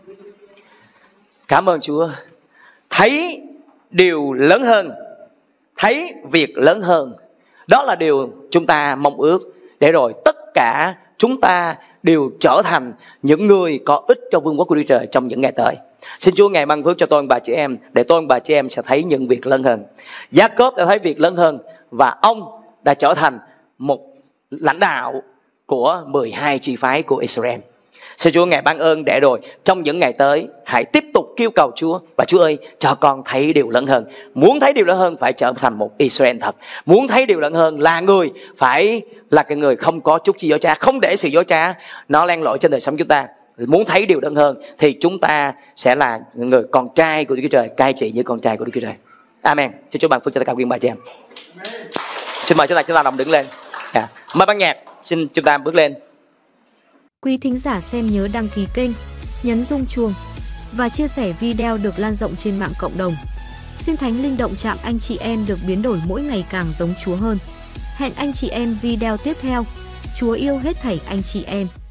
Cảm ơn Chúa. Thấy điều lớn hơn, thấy việc lớn hơn, Đó là điều chúng ta mong ước, để rồi tất cả chúng ta đều trở thành những người có ích cho vương quốc của Đức Trời trong những ngày tới. Xin Chúa Ngài ban phước cho tôi bà chị em, để tôi bà chị em sẽ thấy những việc lớn hơn. Gia-cốp đã thấy việc lớn hơn, và ông đã trở thành một lãnh đạo của mười hai chi phái của Israel. Xin Chúa Ngài ban ơn, để rồi trong những ngày tới hãy tiếp tục kêu cầu Chúa, và Chúa ơi, cho con thấy điều lớn hơn. Muốn thấy điều lớn hơn phải trở thành một Israel thật. Muốn thấy điều lớn hơn là người phải là cái người không có chút chi dối trá, không để sự dối trá nó len lỏi trên đời sống chúng ta. Muốn thấy điều lớn hơn thì chúng ta sẽ là người con trai của Đức Chúa Trời, cai trị như con trai của Đức Chúa Trời. Amen. Xin Chúa ban phước cho tất cả quý bà chị em. Xin mời chúng ta chúng ta đồng đứng lên. À, mời ban nhạc, xin chúng ta bước lên. Quý thính giả xem nhớ đăng ký kênh, nhấn rung chuông và chia sẻ video được lan rộng trên mạng cộng đồng. Xin Thánh Linh động chạm anh chị em được biến đổi mỗi ngày càng giống Chúa hơn. Hẹn anh chị em video tiếp theo. Chúa yêu hết thảy anh chị em.